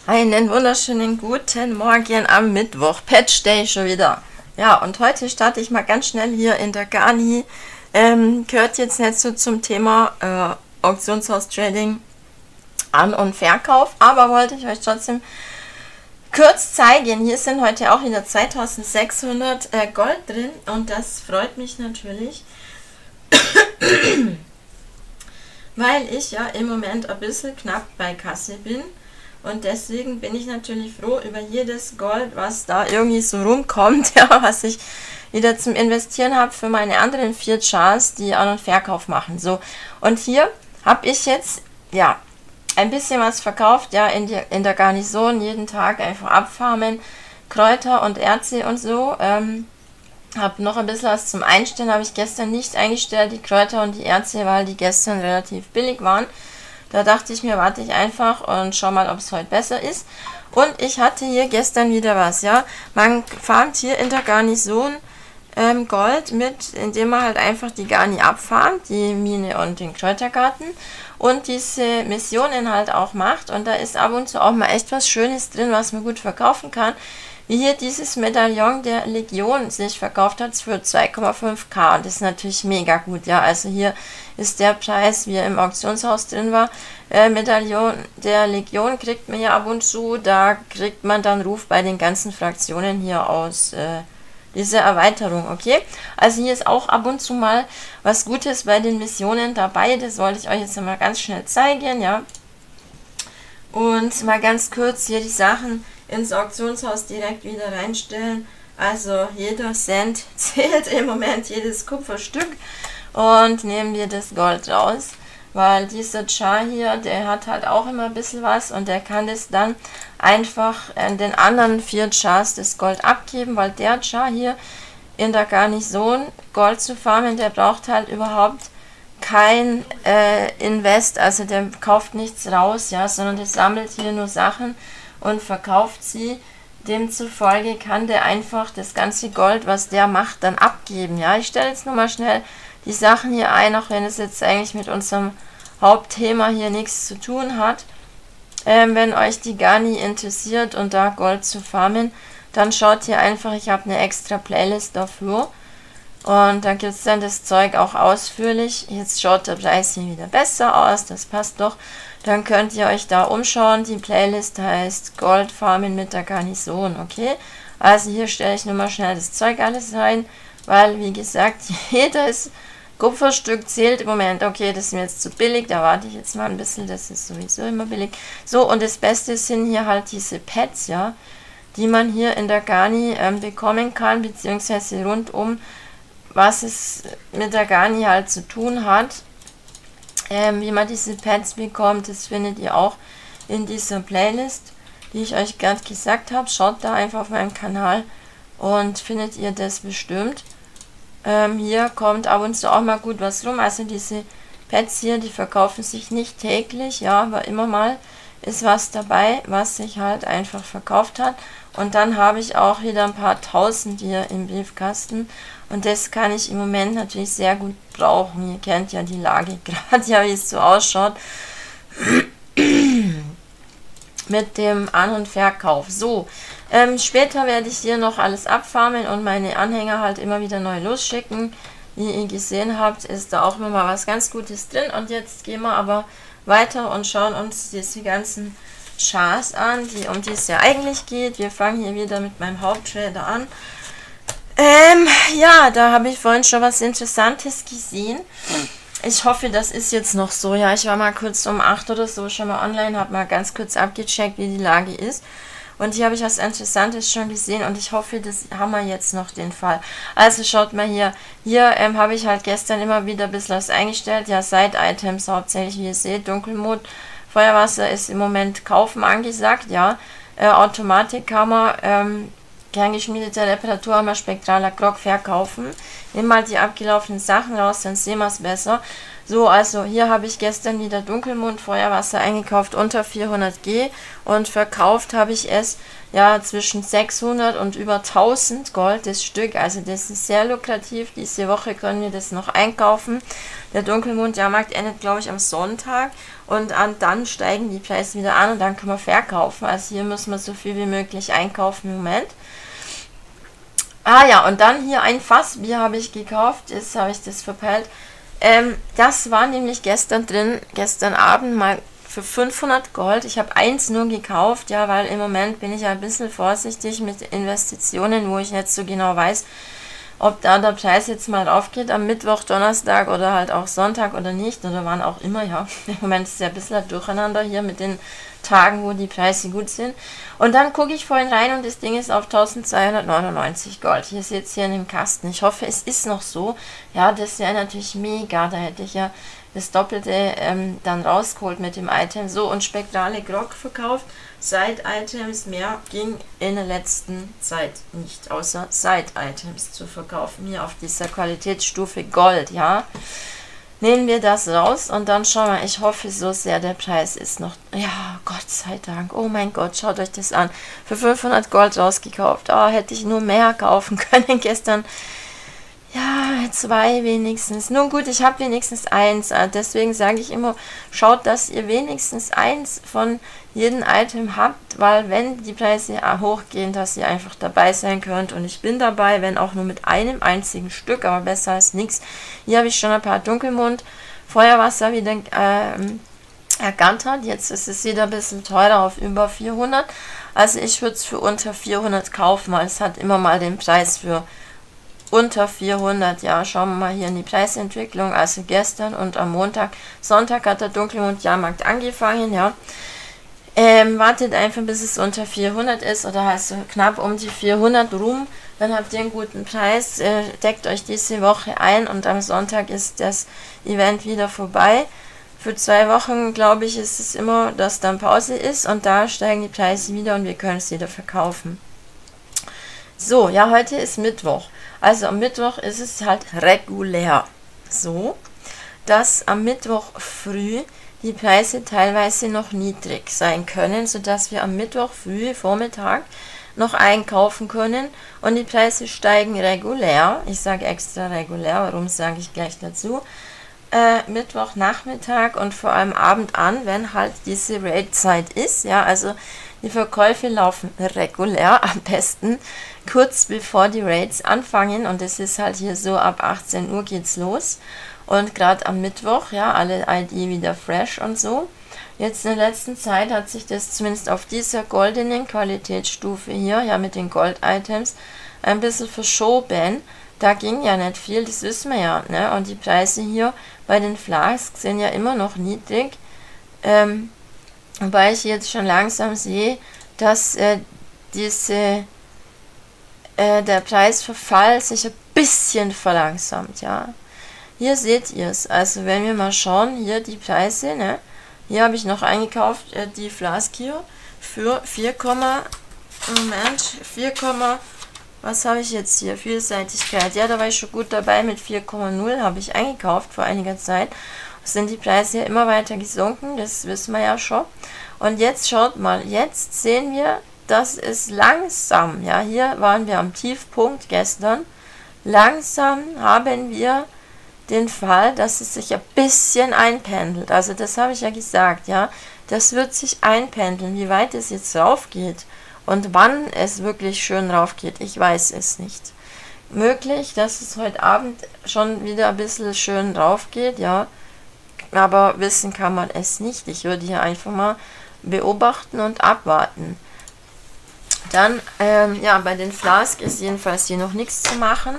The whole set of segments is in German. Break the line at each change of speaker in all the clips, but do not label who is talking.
Einen wunderschönen guten Morgen am Mittwoch. Patch Day schon wieder. Ja, und heute starte ich mal ganz schnell hier in der Garni. Gehört jetzt nicht so zum Thema Auktionshaus-Trading, An- und Verkauf, aber wollte ich euch trotzdem kurz zeigen. Hier sind heute auch wieder 2600 Gold drin und das freut mich natürlich, weil ich ja im Moment ein bisschen knapp bei Kasse bin. Und deswegen bin ich natürlich froh über jedes Gold, was da irgendwie so rumkommt, ja, was ich wieder zum Investieren habe für meine anderen 4 Chars, die An- und Verkauf machen. So, und hier habe ich jetzt, ja, ein bisschen was verkauft, ja, in der Garnison, jeden Tag einfach abfarmen, Kräuter und Erze und so. Habe noch ein bisschen was zum Einstellen, habe ich gestern nicht eingestellt, die Kräuter und die Erze, weil die gestern relativ billig waren. Da dachte ich mir, warte ich einfach und schau mal, ob es heute besser ist. Und ich hatte hier gestern wieder was, ja. Man farmt hier in der Garnison Gold mit, indem man halt einfach die Garni abfarmt, die Mine und den Kräutergarten. Und diese Missionen halt auch macht. Und da ist ab und zu auch mal echt was Schönes drin, was man gut verkaufen kann. Wie hier dieses Medaillon der Legion sich verkauft hat für 2,5k. Und das ist natürlich mega gut, ja. Also hier ist der Preis, wie er im Auktionshaus drin war. Medaillon der Legion kriegt man ja ab und zu. Da kriegt man dann Ruf bei den ganzen Fraktionen hier aus diese Erweiterung, okay? Also hier ist auch ab und zu mal was Gutes bei den Missionen dabei. Das wollte ich euch jetzt mal ganz schnell zeigen, ja. Und mal ganz kurz hier die Sachen ins Auktionshaus direkt wieder reinstellen. Also jeder Cent zählt im Moment, jedes Kupferstück. Und nehmen wir das Gold raus, weil dieser Char hier, der hat halt auch immer ein bisschen was und der kann das dann einfach in den anderen 4 Chars das Gold abgeben, weil der Char hier in der Garnison Gold zu farmen, der braucht halt überhaupt kein Invest, also der kauft nichts raus, ja, sondern der sammelt hier nur Sachen und verkauft sie. Demzufolge kann der einfach das ganze Gold, was der macht, dann abgeben, ja. Ich stelle jetzt nur mal schnell die Sachen hier ein, auch wenn es jetzt eigentlich mit unserem Hauptthema hier nichts zu tun hat. Wenn euch die Garni interessiert und da Gold zu farmen, dann schaut hier einfach, ich habe eine extra Playlist dafür. Und da gibt es dann das Zeug auch ausführlich. Jetzt schaut der Preis hier wieder besser aus, das passt doch. Dann könnt ihr euch da umschauen. Die Playlist heißt Gold Farmen mit der Garnison, okay? Also hier stelle ich nur mal schnell das Zeug alles rein, weil wie gesagt, jedes Kupferstück zählt im Moment. Okay, das ist mir jetzt zu billig, da warte ich jetzt mal ein bisschen, das ist sowieso immer billig. So, und das Beste sind hier halt diese Pads, ja, die man hier in der Garni bekommen kann, beziehungsweise rundum, was es mit der Garni halt zu tun hat. Wie man diese Pads bekommt, das findet ihr auch in dieser Playlist, die ich euch gerade gesagt habe. Schaut da einfach auf meinem Kanal und findet ihr das bestimmt. Hier kommt ab und zu auch mal gut was rum. Also diese Pads hier, die verkaufen sich nicht täglich, ja, aber immer mal ist was dabei, was sich halt einfach verkauft hat. Und dann habe ich auch wieder ein paar Tausend hier im Briefkasten. Und das kann ich im Moment natürlich sehr gut brauchen. Ihr kennt ja die Lage gerade, ja, wie es so ausschaut. Mit dem An- und Verkauf. So, später werde ich hier noch alles abfarmen und meine Anhänger halt immer wieder neu losschicken. Wie ihr gesehen habt, ist da auch immer mal was ganz Gutes drin. Und jetzt gehen wir aber weiter und schauen uns diese ganzen Chars an, um die es ja eigentlich geht. Wir fangen hier wieder mit meinem Haupttrader an. Ja, da habe ich vorhin schon was Interessantes gesehen. Ich hoffe, das ist jetzt noch so. Ja, ich war mal kurz um 8 oder so schon mal online, habe mal ganz kurz abgecheckt, wie die Lage ist. Und hier habe ich was Interessantes schon gesehen und ich hoffe, das haben wir jetzt noch den Fall. Also schaut mal hier. Hier habe ich halt gestern immer wieder ein bisschen was eingestellt. Ja, Side-Items hauptsächlich, wie ihr seht. Dunkelmond, Feuerwasser ist im Moment kaufen angesagt. Ja, Automatikhammer, kerngeschmiedete Reparaturhammer, spektraler Grog verkaufen. Nimm mal die abgelaufenen Sachen raus, dann sehen wir es besser. So, also hier habe ich gestern wieder Dunkelmond-Feuerwasser eingekauft unter 400G und verkauft habe ich es ja zwischen 600 und über 1000 Gold das Stück. Also das ist sehr lukrativ. Diese Woche können wir das noch einkaufen. Der Dunkelmond-Jahrmarkt endet, glaube ich, am Sonntag und dann steigen die Preise wieder an und dann können wir verkaufen. Also hier müssen wir so viel wie möglich einkaufen im Moment. Ah ja, und dann hier ein Fassbier habe ich gekauft. Jetzt habe ich das verpeilt. Das war nämlich gestern Abend mal für 500 Gold. Ich habe eins nur gekauft, ja, weil im Moment bin ich ja ein bisschen vorsichtig mit Investitionen, wo ich nicht so genau weiß, ob da der Preis jetzt mal raufgeht am Mittwoch, Donnerstag oder halt auch Sonntag oder nicht oder wann auch immer, ja. Im Moment ist ja ein bisschen ein Durcheinander hier mit den Tagen, wo die Preise gut sind. Und dann gucke ich vorhin rein und das Ding ist auf 1299 Gold. Hier seht ihr in dem Kasten. Ich hoffe, es ist noch so. Ja, das wäre natürlich mega. Da hätte ich ja das Doppelte dann rausgeholt mit dem Item. So, und spektrale Grog verkauft. Side-Items, mehr ging in der letzten Zeit nicht, außer Side-Items zu verkaufen. Hier auf dieser Qualitätsstufe Gold, ja. Nehmen wir das raus und dann schauen wir, ich hoffe so sehr, der Preis ist noch, ja, Gott sei Dank, oh mein Gott, schaut euch das an, für 500 Gold rausgekauft, oh, hätte ich nur mehr kaufen können gestern, ja, 2 wenigstens, nun gut, ich habe wenigstens 1, deswegen sage ich immer, schaut, dass ihr wenigstens 1 von jedem Item habt, weil wenn die Preise hochgehen, dass ihr einfach dabei sein könnt und ich bin dabei, wenn auch nur mit einem einzigen Stück, aber besser als nichts. Hier habe ich schon ein paar Dunkelmond Feuerwasser wieder ergattert, jetzt ist es wieder ein bisschen teurer auf über 400, also ich würde es für unter 400 kaufen, weil es hat immer mal den Preis für unter 400, ja, schauen wir mal hier in die Preisentwicklung, also gestern und am Sonntag hat der Dunkelmond-Jahrmarkt angefangen, ja. Wartet einfach, bis es unter 400 ist oder also knapp um die 400 rum, dann habt ihr einen guten Preis, deckt euch diese Woche ein und am Sonntag ist das Event wieder vorbei. Für 2 Wochen, glaube ich, ist es immer, dass dann Pause ist und da steigen die Preise wieder und wir können es wieder verkaufen. So, ja, heute ist Mittwoch. Also am Mittwoch ist es halt regulär so, dass am Mittwoch früh die Preise teilweise noch niedrig sein können, sodass wir am Mittwoch früh Vormittag noch einkaufen können und die Preise steigen regulär. Ich sage extra regulär, warum sage ich gleich dazu. Mittwochnachmittag und vor allem Abend an, wenn halt diese Raid-Zeit ist, ja, also die Verkäufe laufen regulär, am besten kurz bevor die Raids anfangen und es ist halt hier so, ab 18 Uhr geht's los und gerade am Mittwoch, ja, alle ID wieder fresh und so. Jetzt in der letzten Zeit hat sich das zumindest auf dieser goldenen Qualitätsstufe hier, ja, mit den Gold-Items, ein bisschen verschoben. Da ging ja nicht viel, das wissen wir ja, ne? Und die Preise hier bei den Flasks sind ja immer noch niedrig, wobei ich jetzt schon langsam sehe, dass der Preisverfall sich ein bisschen verlangsamt, ja. Hier seht ihr es, also wenn wir mal schauen, hier die Preise, ne? Hier habe ich noch eingekauft, die Flask hier für 4, was habe ich jetzt hier? Vielseitigkeit. Ja, da war ich schon gut dabei mit 4,0 habe ich eingekauft vor einiger Zeit. Sind die Preise ja immer weiter gesunken, das wissen wir ja schon. Und jetzt schaut mal, jetzt sehen wir, dass es langsam, ja, hier waren wir am Tiefpunkt gestern, langsam haben wir den Fall, dass es sich ein bisschen einpendelt. Also das habe ich ja gesagt, ja, das wird sich einpendeln. Wie weit es jetzt rauf geht und wann es wirklich schön rauf geht, ich weiß es nicht. Möglich, dass es heute Abend schon wieder ein bisschen schön rauf geht, ja, aber wissen kann man es nicht. Ich würde hier einfach mal beobachten und abwarten. Dann, ja, bei den Flask ist jedenfalls hier noch nichts zu machen.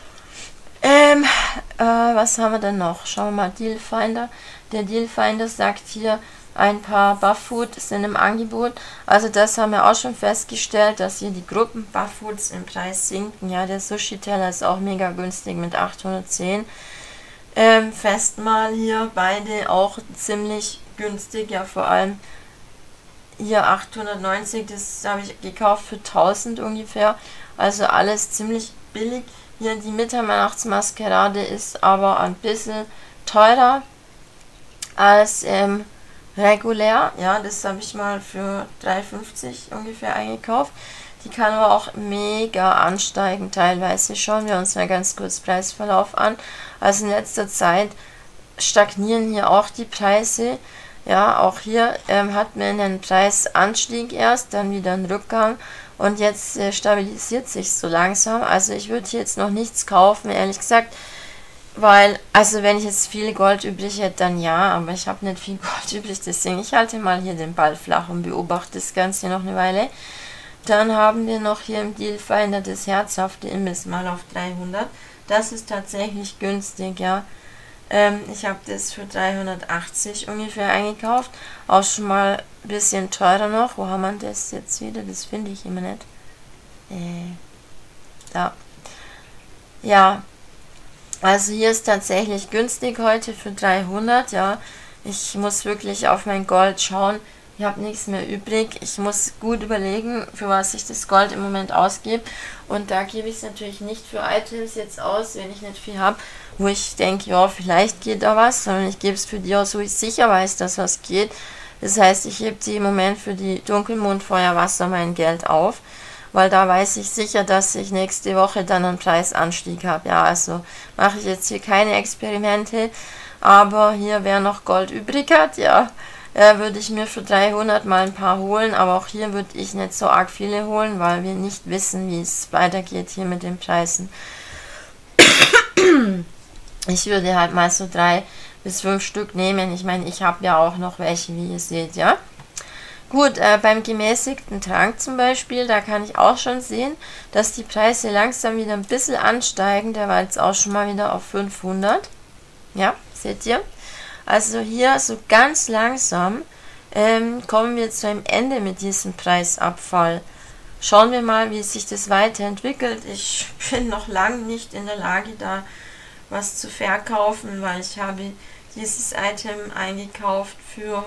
Was haben wir denn noch? Schauen wir mal, Dealfinder. Der Dealfinder sagt hier, ein paar Buff-Food sind im Angebot. Also das haben wir auch schon festgestellt, dass hier die Gruppen Buff-Foods im Preis sinken. Ja, der Sushi-Teller ist auch mega günstig mit 810. Festmahl hier, beide auch ziemlich günstig. Ja, vor allem hier 890, das habe ich gekauft für 1000 ungefähr. Also alles ziemlich billig. Hier die Mitterweihnachtsmaskerade ist aber ein bisschen teurer. als regulär. Ja, das habe ich mal für 3,50 ungefähr eingekauft. Die kann aber auch mega ansteigen teilweise. Schauen wir uns mal ganz kurz Preisverlauf an. Also in letzter Zeit stagnieren hier auch die Preise. Ja, auch hier hat man einen Preisanstieg erst, dann wieder einen Rückgang und jetzt stabilisiert sich so langsam. Also ich würde hier jetzt noch nichts kaufen, ehrlich gesagt, weil, also wenn ich jetzt viel Gold übrig hätte, dann ja, aber ich habe nicht viel Gold übrig, deswegen ich halte mal hier den Ball flach und beobachte das Ganze noch eine Weile. Dann haben wir noch hier im Dealfinder das herzhafte Imbiss mal auf 300. Das ist tatsächlich günstig, ja. Ich habe das für 380 ungefähr eingekauft. Auch schon mal ein bisschen teurer noch. Wo haben wir das jetzt wieder? Das finde ich immer nicht. Da. Ja. Also hier ist tatsächlich günstig heute für 300, ja. Ich muss wirklich auf mein Gold schauen. Ich habe nichts mehr übrig. Ich muss gut überlegen, für was ich das Gold im Moment ausgebe. Und da gebe ich es natürlich nicht für Items jetzt aus, wenn ich nicht viel habe, wo ich denke, ja, vielleicht geht da was, sondern ich gebe es für die aus, wo ich sicher weiß, dass was geht. Das heißt, ich hebe die im Moment für die Dunkelmondfeuerwasser mein Geld auf, weil da weiß ich sicher, dass ich nächste Woche dann einen Preisanstieg habe. Ja, also mache ich jetzt hier keine Experimente, aber hier, wer noch Gold übrig hat, ja, würde ich mir für 300 mal ein paar holen, aber auch hier würde ich nicht so arg viele holen, weil wir nicht wissen, wie es weitergeht hier mit den Preisen. Ich würde halt mal so 3 bis 5 Stück nehmen. Ich meine, ich habe ja auch noch welche, wie ihr seht, ja. Gut, beim gemäßigten Trank zum Beispiel, da kann ich auch schon sehen, dass die Preise langsam wieder ein bisschen ansteigen. Der war jetzt auch schon mal wieder auf 500. Ja, seht ihr? Also hier so ganz langsam kommen wir zu einem Ende mit diesem Preisabfall. Schauen wir mal, wie sich das weiterentwickelt. Ich bin noch lange nicht in der Lage, da was zu verkaufen, weil ich habe dieses Item eingekauft für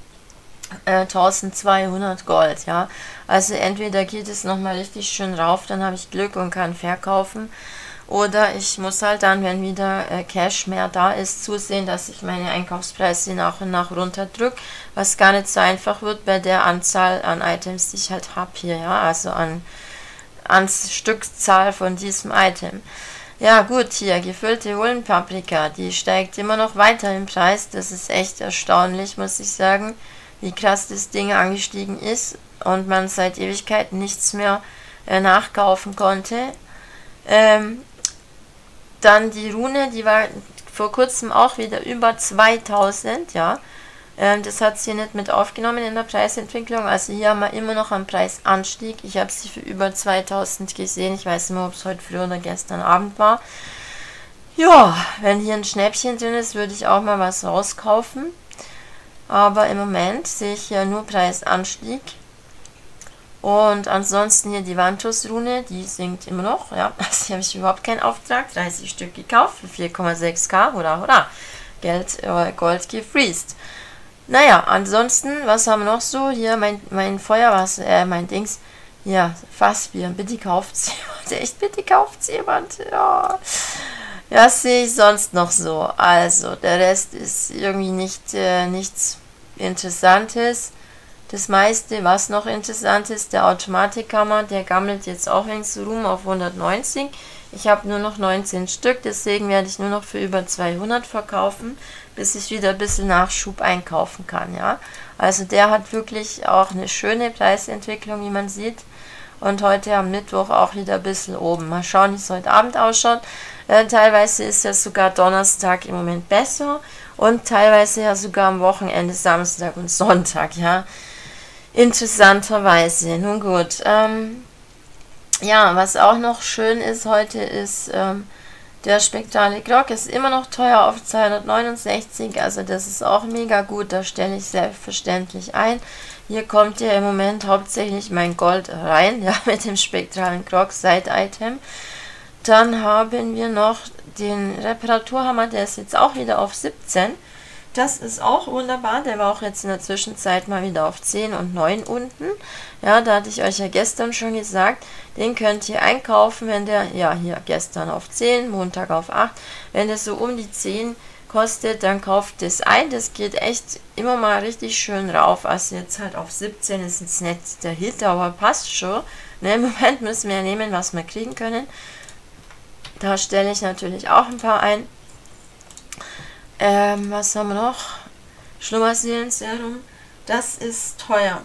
1200 Gold, ja. Also entweder geht es nochmal richtig schön rauf, dann habe ich Glück und kann verkaufen. Oder ich muss halt dann, wenn wieder Cash mehr da ist, zusehen, dass ich meine Einkaufspreise nach und nach runterdrücke, was gar nicht so einfach wird bei der Anzahl an Items, die ich halt habe hier, ja, also an Stückzahl von diesem Item. Ja gut, hier, gefüllte Hullenpaprika, die steigt immer noch weiter im Preis, das ist echt erstaunlich, muss ich sagen, wie krass das Ding angestiegen ist und man seit Ewigkeiten nichts mehr nachkaufen konnte. Dann die Rune, die war vor kurzem auch wieder über 2000, ja. Das hat sie nicht mit aufgenommen in der Preisentwicklung. Also hier haben wir immer noch einen Preisanstieg. Ich habe sie für über 2000 gesehen. Ich weiß nicht mehr, ob es heute früh oder gestern Abend war. Ja, wenn hier ein Schnäppchen drin ist, würde ich auch mal was rauskaufen. Aber im Moment sehe ich hier nur Preisanstieg. Und ansonsten hier die Vantus-Rune, die sinkt immer noch, ja, also hier habe ich überhaupt keinen Auftrag, 30 Stück gekauft für 4,6k, hurra, hurra, Gold gefreezed. Naja, ansonsten, was haben wir noch so, hier mein Feuerwasser, mein Dings, ja, Fassbier, bitte kauft's jemand, echt, bitte kauft's jemand, ja. Was sehe ich sonst noch so, also, der Rest ist irgendwie nichts Interessantes. Das meiste, was noch interessant ist, der Automatikhammer, der gammelt jetzt auch links rum auf 190. Ich habe nur noch 19 Stück, deswegen werde ich nur noch für über 200 verkaufen, bis ich wieder ein bisschen Nachschub einkaufen kann, ja. Also der hat wirklich auch eine schöne Preisentwicklung, wie man sieht. Und heute am Mittwoch auch wieder ein bisschen oben. Mal schauen, wie es heute Abend ausschaut. Teilweise ist ja sogar Donnerstag im Moment besser und teilweise ja sogar am Wochenende Samstag und Sonntag, ja. Interessanterweise. Nun gut. Ja, was auch noch schön ist heute ist der spektrale Grog. Ist immer noch teuer auf 269. Also das ist auch mega gut. Da stelle ich selbstverständlich ein. Hier kommt ja im Moment hauptsächlich mein Gold rein. Ja, mit dem spektralen Grog Side-Item. Dann haben wir noch den Reparaturhammer. Der ist jetzt auch wieder auf 17. Das ist auch wunderbar, der war auch jetzt in der Zwischenzeit mal wieder auf 10 und 9 unten. Ja, da hatte ich euch ja gestern schon gesagt, den könnt ihr einkaufen, wenn der, ja hier gestern auf 10, Montag auf 8, wenn der so um die 10 kostet, dann kauft das ein. Das geht echt immer mal richtig schön rauf. Also jetzt halt auf 17 ist jetzt nicht der Hit, aber passt schon. Ne, im Moment müssen wir ja nehmen, was wir kriegen können. Da stelle ich natürlich auch ein paar ein. Was haben wir noch? Schlummerseelenserum. Das ist teuer.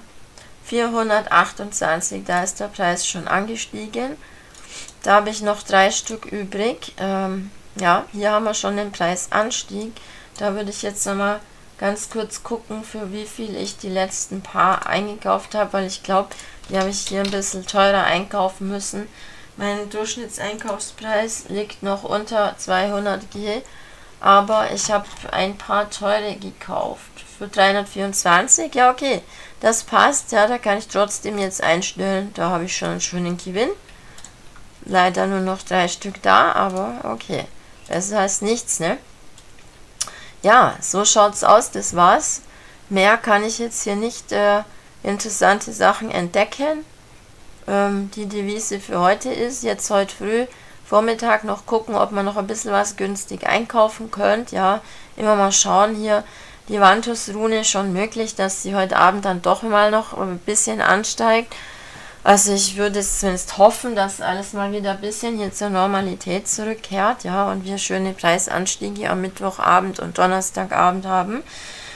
428, da ist der Preis schon angestiegen. Da habe ich noch 3 Stück übrig. Ja, hier haben wir schon den Preisanstieg. Da würde ich jetzt nochmal ganz kurz gucken, für wie viel ich die letzten paar eingekauft habe, weil ich glaube, die habe ich hier ein bisschen teurer einkaufen müssen. Mein Durchschnittseinkaufspreis liegt noch unter 200 G, aber ich habe ein paar teure gekauft. Für 324, ja okay, das passt, ja, da kann ich trotzdem jetzt einstellen, da habe ich schon einen schönen Gewinn. Leider nur noch 3 Stück da, aber okay, besser als nichts, ne? Ja, so schaut's aus, das war's. Mehr kann ich jetzt hier nicht interessante Sachen entdecken. Die Devise für heute ist, jetzt heute früh, Vormittag noch gucken, ob man noch ein bisschen was günstig einkaufen könnt. Ja, immer mal schauen hier. Die Vantus-Rune schon möglich, dass sie heute Abend dann doch mal noch ein bisschen ansteigt. Also ich würde es zumindest hoffen, dass alles mal wieder ein bisschen hier zur Normalität zurückkehrt, ja, und wir schöne Preisanstiege am Mittwochabend und Donnerstagabend haben.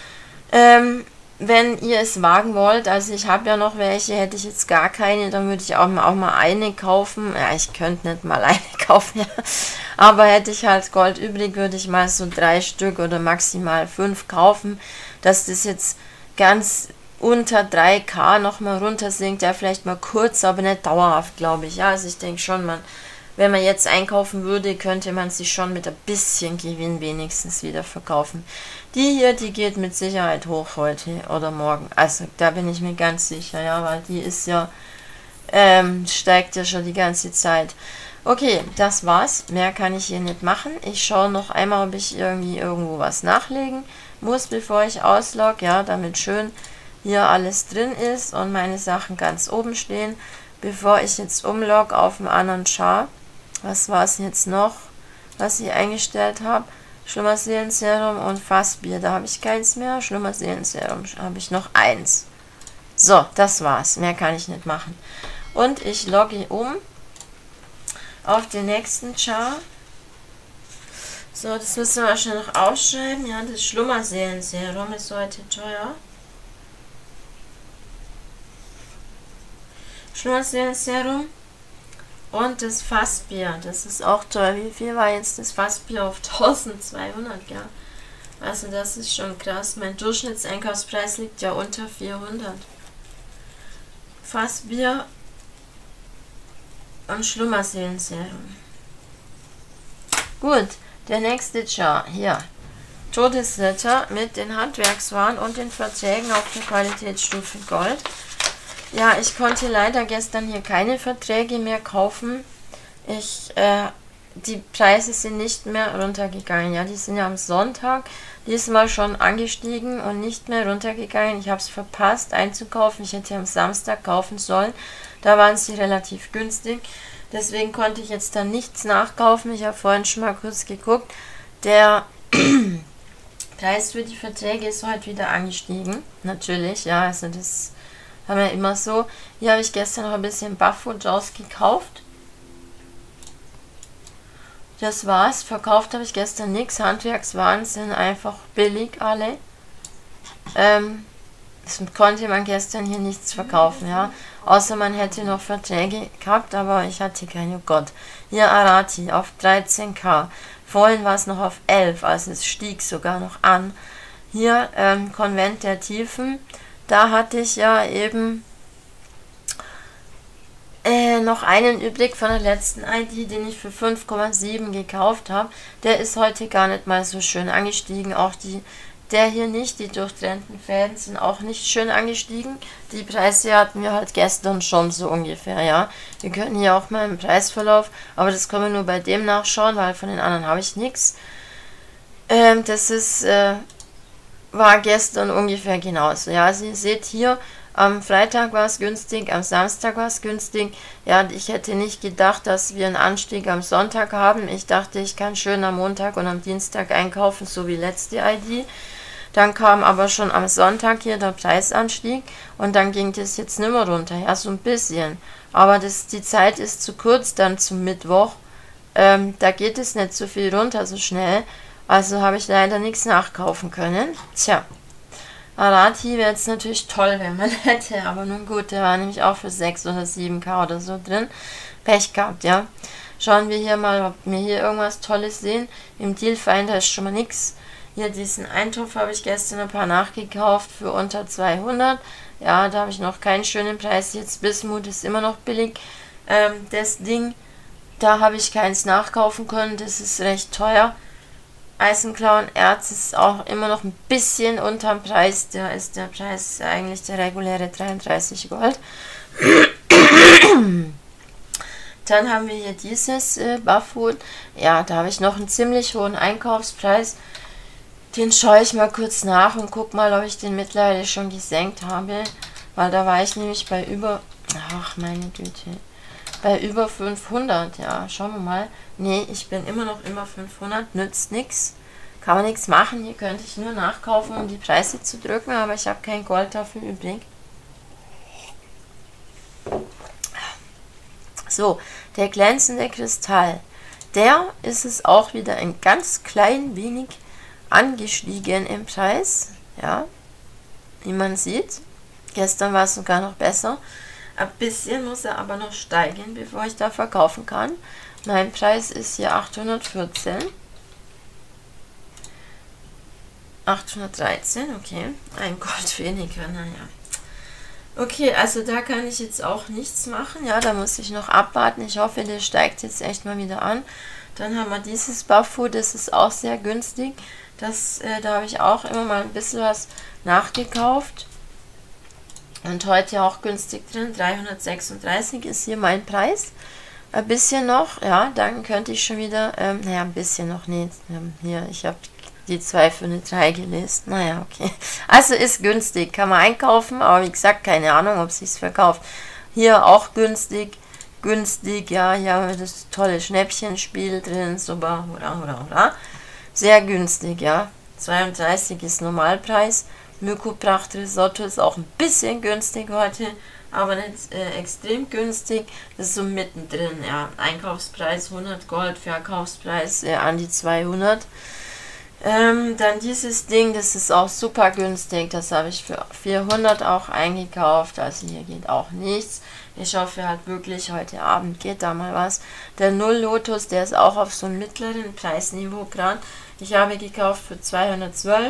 Wenn ihr es wagen wollt, also ich habe ja noch welche, hätte ich jetzt gar keine, dann würde ich auch mal eine kaufen. Ja, ich könnte nicht mal eine kaufen, ja. Aber hätte ich halt Gold übrig, würde ich mal so 3 Stück oder maximal 5 kaufen, dass das jetzt ganz unter 3K nochmal runter sinkt, ja, vielleicht mal kurz, aber nicht dauerhaft, glaube ich. Ja, also ich denke schon, wenn man jetzt einkaufen würde, könnte man sich schon mit ein bisschen Gewinn wenigstens wieder verkaufen. Die hier, die geht mit Sicherheit hoch heute oder morgen. Also da bin ich mir ganz sicher, ja, weil die ist ja, steigt ja schon die ganze Zeit. Okay, das war's. Mehr kann ich hier nicht machen. Ich schaue noch einmal, ob ich irgendwie irgendwo was nachlegen muss, bevor ich auslogge, ja, damit schön hier alles drin ist und meine Sachen ganz oben stehen, bevor ich jetzt umlogge auf dem anderen Char. Was war es jetzt noch, was ich eingestellt habe? Schlummerseelenserum und Fassbier, da habe ich keins mehr. Schlummerseelenserum habe ich noch 1. So, das war's. Mehr kann ich nicht machen. Und ich logge um auf den nächsten Char. So, das müssen wir schnell noch aufschreiben. Ja, das Schlummerseelenserum ist heute teuer. Schlummerseelenserum und das Fassbier, das ist auch teuer. Wie viel war jetzt das Fassbier auf 1200, ja? Also das ist schon krass. Mein Durchschnittseinkaufspreis liegt ja unter 400. Fassbier und Schlummerseelenserum. Gut, der nächste Char, hier. Todesritter mit den Handwerkswaren und den Verträgen auf der Qualitätsstufe Gold. Ja, ich konnte leider gestern hier keine Verträge mehr kaufen. Die Preise sind nicht mehr runtergegangen. Ja, die sind ja am Sonntag diesmal schon angestiegen und nicht mehr runtergegangen. Ich habe es verpasst einzukaufen. Ich hätte am Samstag kaufen sollen. Da waren sie relativ günstig. Deswegen konnte ich jetzt dann nichts nachkaufen. Ich habe vorhin schon mal kurz geguckt. Der Preis für die Verträge ist heute wieder angestiegen. Natürlich, ja, also das haben wir immer so. Hier habe ich gestern noch ein bisschen Buffwood gekauft. Das war's. Verkauft habe ich gestern nichts. Handwerkswaren sind einfach billig alle. Das konnte man gestern hier nichts verkaufen, ja. Außer man hätte noch Verträge gehabt, aber ich hatte keine. Oh Gott. Hier Arati auf 13K. Vorhin war es noch auf 11, also es stieg sogar noch an. Hier Konvent der Tiefen. Da hatte ich ja eben noch einen übrig von der letzten ID, den ich für 5,7 gekauft habe. Der ist heute gar nicht mal so schön angestiegen. Auch der hier nicht, die durchtrennten Fäden sind auch nicht schön angestiegen. Die Preise hatten wir halt gestern schon so ungefähr, ja. Wir können hier auch mal im Preisverlauf, aber das können wir nur bei dem nachschauen, weil von den anderen habe ich nichts. Das ist war gestern ungefähr genauso. Ja, also ihr seht hier Am Freitag war es günstig, am Samstag war es günstig. Ja, ich hätte nicht gedacht, dass wir einen Anstieg am Sonntag haben. Ich dachte, ich kann schön am Montag und am Dienstag einkaufen, so wie letzte ID. Dann kam aber schon am Sonntag hier der Preisanstieg und dann ging das jetzt nicht mehr runter. Ja, so ein bisschen. Aber die Zeit ist zu kurz dann zum Mittwoch. Da geht es nicht so viel runter so schnell. Also habe ich leider nichts nachkaufen können. Tja. Arati wäre jetzt natürlich toll, wenn man hätte, aber nun gut, der war nämlich auch für 6 oder 7K oder so drin. Pech gehabt, ja. Schauen wir hier mal, ob wir hier irgendwas Tolles sehen. Im Dealfinder ist schon mal nichts. Hier diesen Eintopf habe ich gestern ein paar nachgekauft für unter 200. Ja, da habe ich noch keinen schönen Preis. Jetzt Bismut ist immer noch billig. Das Ding, da habe ich keins nachkaufen können, das ist recht teuer. Eisenklauen Erz ist auch immer noch ein bisschen unterm Preis. Da ist der Preis eigentlich der reguläre 33 Gold. Dann haben wir hier dieses Buffwood. Ja, da habe ich noch einen ziemlich hohen Einkaufspreis. Den schaue ich mal kurz nach und gucke mal, ob ich den mittlerweile schon gesenkt habe. Weil da war ich nämlich bei über... Ach, meine Güte. Bei über 500, ja, schauen wir mal. Nee, ich bin immer noch 500, nützt nichts. Kann man nichts machen, hier könnte ich nur nachkaufen, um die Preise zu drücken, aber ich habe kein Gold dafür übrig. So, der glänzende Kristall. Der ist es auch wieder ein ganz klein wenig angestiegen im Preis. Ja, wie man sieht. Gestern war es sogar noch besser. Ein bisschen muss er aber noch steigen, bevor ich da verkaufen kann. Mein Preis ist hier 814. 813, okay. Ein Gold weniger, naja. Okay, also da kann ich jetzt auch nichts machen. Ja, da muss ich noch abwarten. Ich hoffe, der steigt jetzt echt mal wieder an. Dann haben wir dieses Buffwood, das ist auch sehr günstig. Da habe ich auch immer mal ein bisschen was nachgekauft. Und heute auch günstig drin, 336 ist hier mein Preis. Ein bisschen noch, ja, dann könnte ich schon wieder, naja, ein bisschen noch nicht. Hier, ich habe die 2 für eine 3 gelesen. Naja, okay. Also ist günstig, kann man einkaufen, aber wie gesagt, keine Ahnung, ob es sich verkauft. Hier auch günstig, ja, hier haben wir das tolle Schnäppchenspiel drin, super, hurra. Sehr günstig, ja. 32 ist Normalpreis. Mykopracht Risotto ist auch ein bisschen günstig heute, aber nicht extrem günstig. Das ist so mittendrin, ja. Einkaufspreis 100 Gold, Verkaufspreis an die 200. Dann dieses Ding, das ist auch super günstig. Das habe ich für 400 auch eingekauft. Also hier geht auch nichts. Ich hoffe halt wirklich, heute Abend geht da mal was. Der Null Lotus, der ist auch auf so einem mittleren Preisniveau gerade. Ich habe gekauft für 212.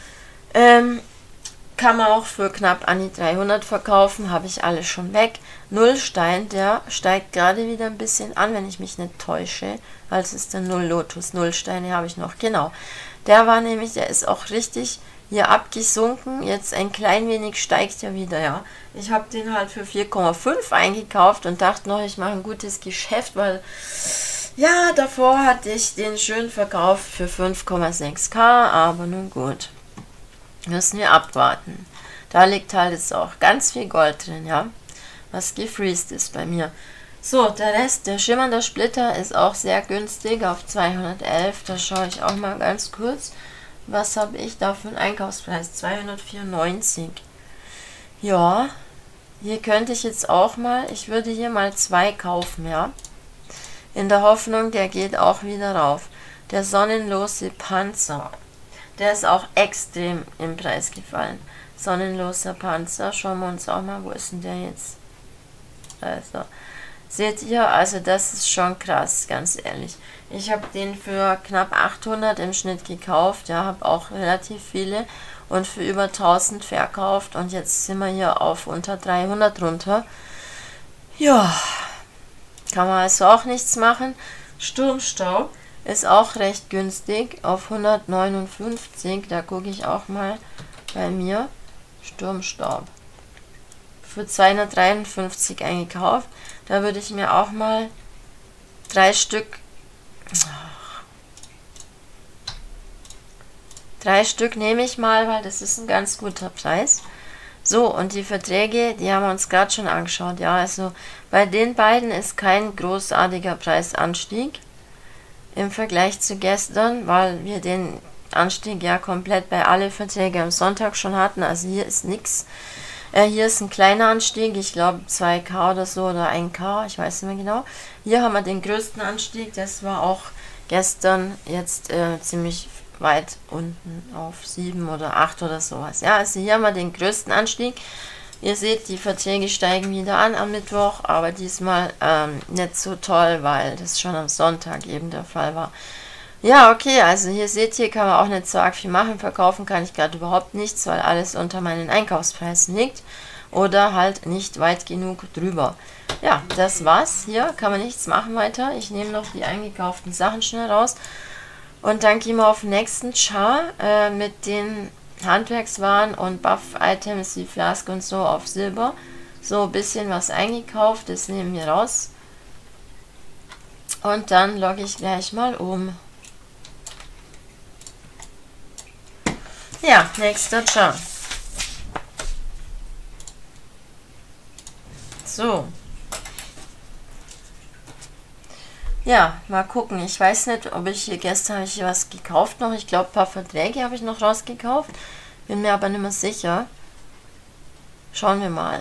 Kann man auch für knapp an die 300 verkaufen, habe ich alles schon weg. Nullstein, der steigt gerade wieder ein bisschen an, wenn ich mich nicht täusche. Also ist der Null Lotus, Nullsteine habe ich noch, genau. Der ist auch richtig hier abgesunken, jetzt ein klein wenig steigt er wieder, ja. Ich habe den halt für 4,5 eingekauft und dachte noch, ich mache ein gutes Geschäft, weil, ja, davor hatte ich den schön verkauft für 5,6K, aber nun gut. Müssen wir abwarten. Da liegt halt jetzt auch ganz viel Gold drin, ja. Was gefreezed ist bei mir. So, der Rest, der schimmernde Splitter ist auch sehr günstig auf 211. Da schaue ich auch mal ganz kurz. Was habe ich da für einen Einkaufspreis? 294. Ja, hier könnte ich jetzt auch mal, ich würde hier mal 2 kaufen, ja. In der Hoffnung, der geht auch wieder rauf. Der sonnenlose Panzer. Der ist auch extrem im Preis gefallen. Sonnenloser Panzer. Schauen wir uns auch mal, wo ist denn der jetzt? Also, seht ihr, also das ist schon krass, ganz ehrlich. Ich habe den für knapp 800 im Schnitt gekauft. Ja, habe auch relativ viele und für über 1000 verkauft. Und jetzt sind wir hier auf unter 300 runter. Ja, kann man also auch nichts machen. Sturmstaub ist auch recht günstig auf 159. Da gucke ich auch mal bei mir. Sturmstaub. Für 253 eingekauft. Da würde ich mir auch mal 3 Stück. 3 Stück nehme ich mal, weil das ist ein ganz guter Preis. So, und die Verträge, die haben wir uns gerade schon angeschaut. Ja, also bei den beiden ist kein großartiger Preisanstieg im Vergleich zu gestern, weil wir den Anstieg ja komplett bei alle Verträge am Sonntag schon hatten. Also hier ist nichts. Hier ist ein kleiner Anstieg, ich glaube 2K oder so oder 1K, ich weiß nicht mehr genau. Hier haben wir den größten Anstieg, das war auch gestern jetzt ziemlich weit unten auf 7 oder 8 oder sowas. Ja, also hier haben wir den größten Anstieg. Ihr seht, die Verträge steigen wieder an am Mittwoch, aber diesmal nicht so toll, weil das schon am Sonntag eben der Fall war. Ja, okay, also hier seht ihr, kann man auch nicht so arg viel machen. Verkaufen kann ich gerade überhaupt nichts, weil alles unter meinen Einkaufspreisen liegt oder halt nicht weit genug drüber. Ja, das war's. Hier kann man nichts machen weiter. Ich nehme noch die eingekauften Sachen schnell raus und dann gehen wir auf den nächsten Char mit den Handwerkswaren und Buff-Items wie Flask und so auf Silber. So ein bisschen was eingekauft, das nehmen wir raus. Und dann logge ich gleich mal um. Ja, nächster Char. So. Ja, mal gucken. Ich weiß nicht, ob ich hier gestern habe ich hier was gekauft noch. Ich glaube, ein paar Verträge habe ich noch rausgekauft. Bin mir aber nicht mehr sicher. Schauen wir mal.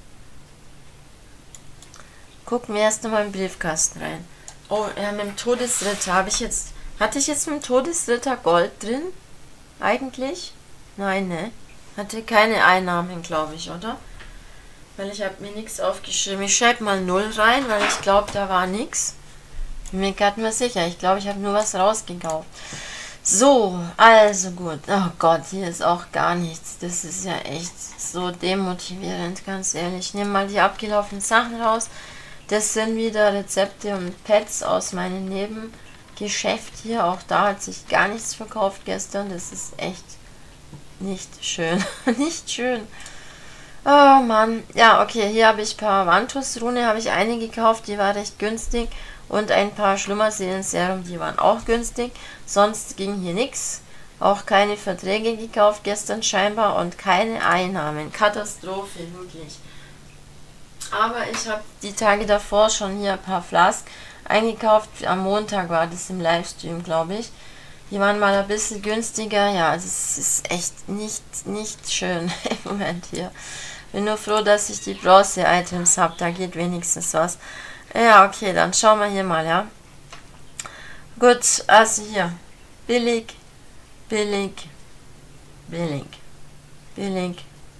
Gucken wir erst einmal im Briefkasten rein. Oh, ja, mit dem Todesritter habe ich jetzt... Hatte ich jetzt mit dem Todesritter Gold drin? Eigentlich? Nein, ne? Hatte keine Einnahmen, glaube ich, oder? Weil ich habe mir nichts aufgeschrieben. Ich schreibe mal 0 rein, weil ich glaube, da war nichts. Bin mir gerade mal sicher. Ich glaube, ich habe nur was rausgekauft. So, also gut. Oh Gott, hier ist auch gar nichts. Das ist ja echt so demotivierend, ganz ehrlich. Ich nehme mal die abgelaufenen Sachen raus. Das sind wieder Rezepte und Pads aus meinem Nebengeschäft hier. Auch da hat sich gar nichts verkauft gestern. Das ist echt nicht schön. Nicht schön. Oh Mann. Ja, okay, hier habe ich ein paar Vantus-Rune, habe ich eine gekauft, die war recht günstig. Und ein paar Schlummerseelen-Serum, die waren auch günstig. Sonst ging hier nichts. Auch keine Verträge gekauft gestern scheinbar und keine Einnahmen. Katastrophe, wirklich. Aber ich habe die Tage davor schon hier ein paar Flask eingekauft. Am Montag war das im Livestream, glaube ich. Die waren mal ein bisschen günstiger. Ja, das ist echt nicht schön im Moment hier. Bin nur froh, dass ich die Bronze-Items habe. Da geht wenigstens was. Ja, okay, dann schauen wir hier mal, ja. Gut, also hier. Billig, billig, billig, billig.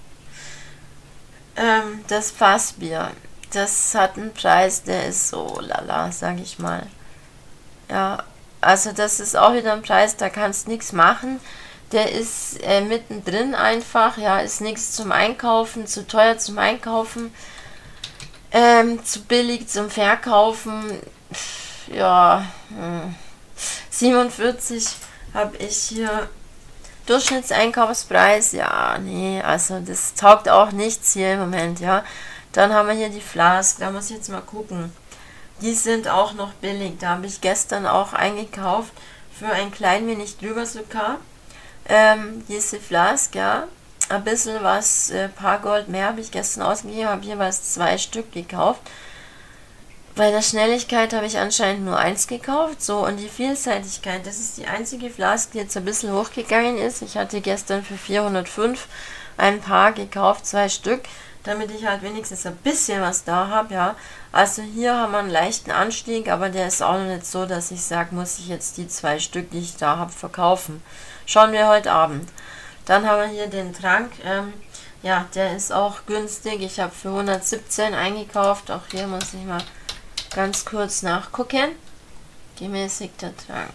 Das Fassbier, das hat einen Preis, der ist so lala, sag ich mal. Ja, also das ist auch wieder ein Preis, da kannst nichts machen. Der ist mittendrin einfach, ja, ist nichts zum Einkaufen, zu teuer zum Einkaufen. Zu billig zum Verkaufen, ja, 47 habe ich hier Durchschnittseinkaufspreis, ja, nee, also das taugt auch nichts hier im Moment, ja. Dann haben wir hier die Flask, da muss ich jetzt mal gucken. Die sind auch noch billig, da habe ich gestern auch eingekauft, für ein klein wenig drüber sogar. Diese Flask, ja. Ein bisschen was, paar Gold mehr habe ich gestern ausgegeben, habe jeweils 2 Stück gekauft. Bei der Schnelligkeit habe ich anscheinend nur 1 gekauft. So, und die Vielseitigkeit, das ist die einzige Flask, die jetzt ein bisschen hochgegangen ist. Ich hatte gestern für 405 ein paar gekauft, 2 Stück, damit ich halt wenigstens ein bisschen was da habe, ja. Also hier haben wir einen leichten Anstieg, aber der ist auch noch nicht so, dass ich sage, muss ich jetzt die 2 Stück, die ich da habe, verkaufen. Schauen wir heute Abend. Dann haben wir hier den Trank, ja, der ist auch günstig. Ich habe für 117 eingekauft. Auch hier muss ich mal ganz kurz nachgucken. Gemäßigter Trank.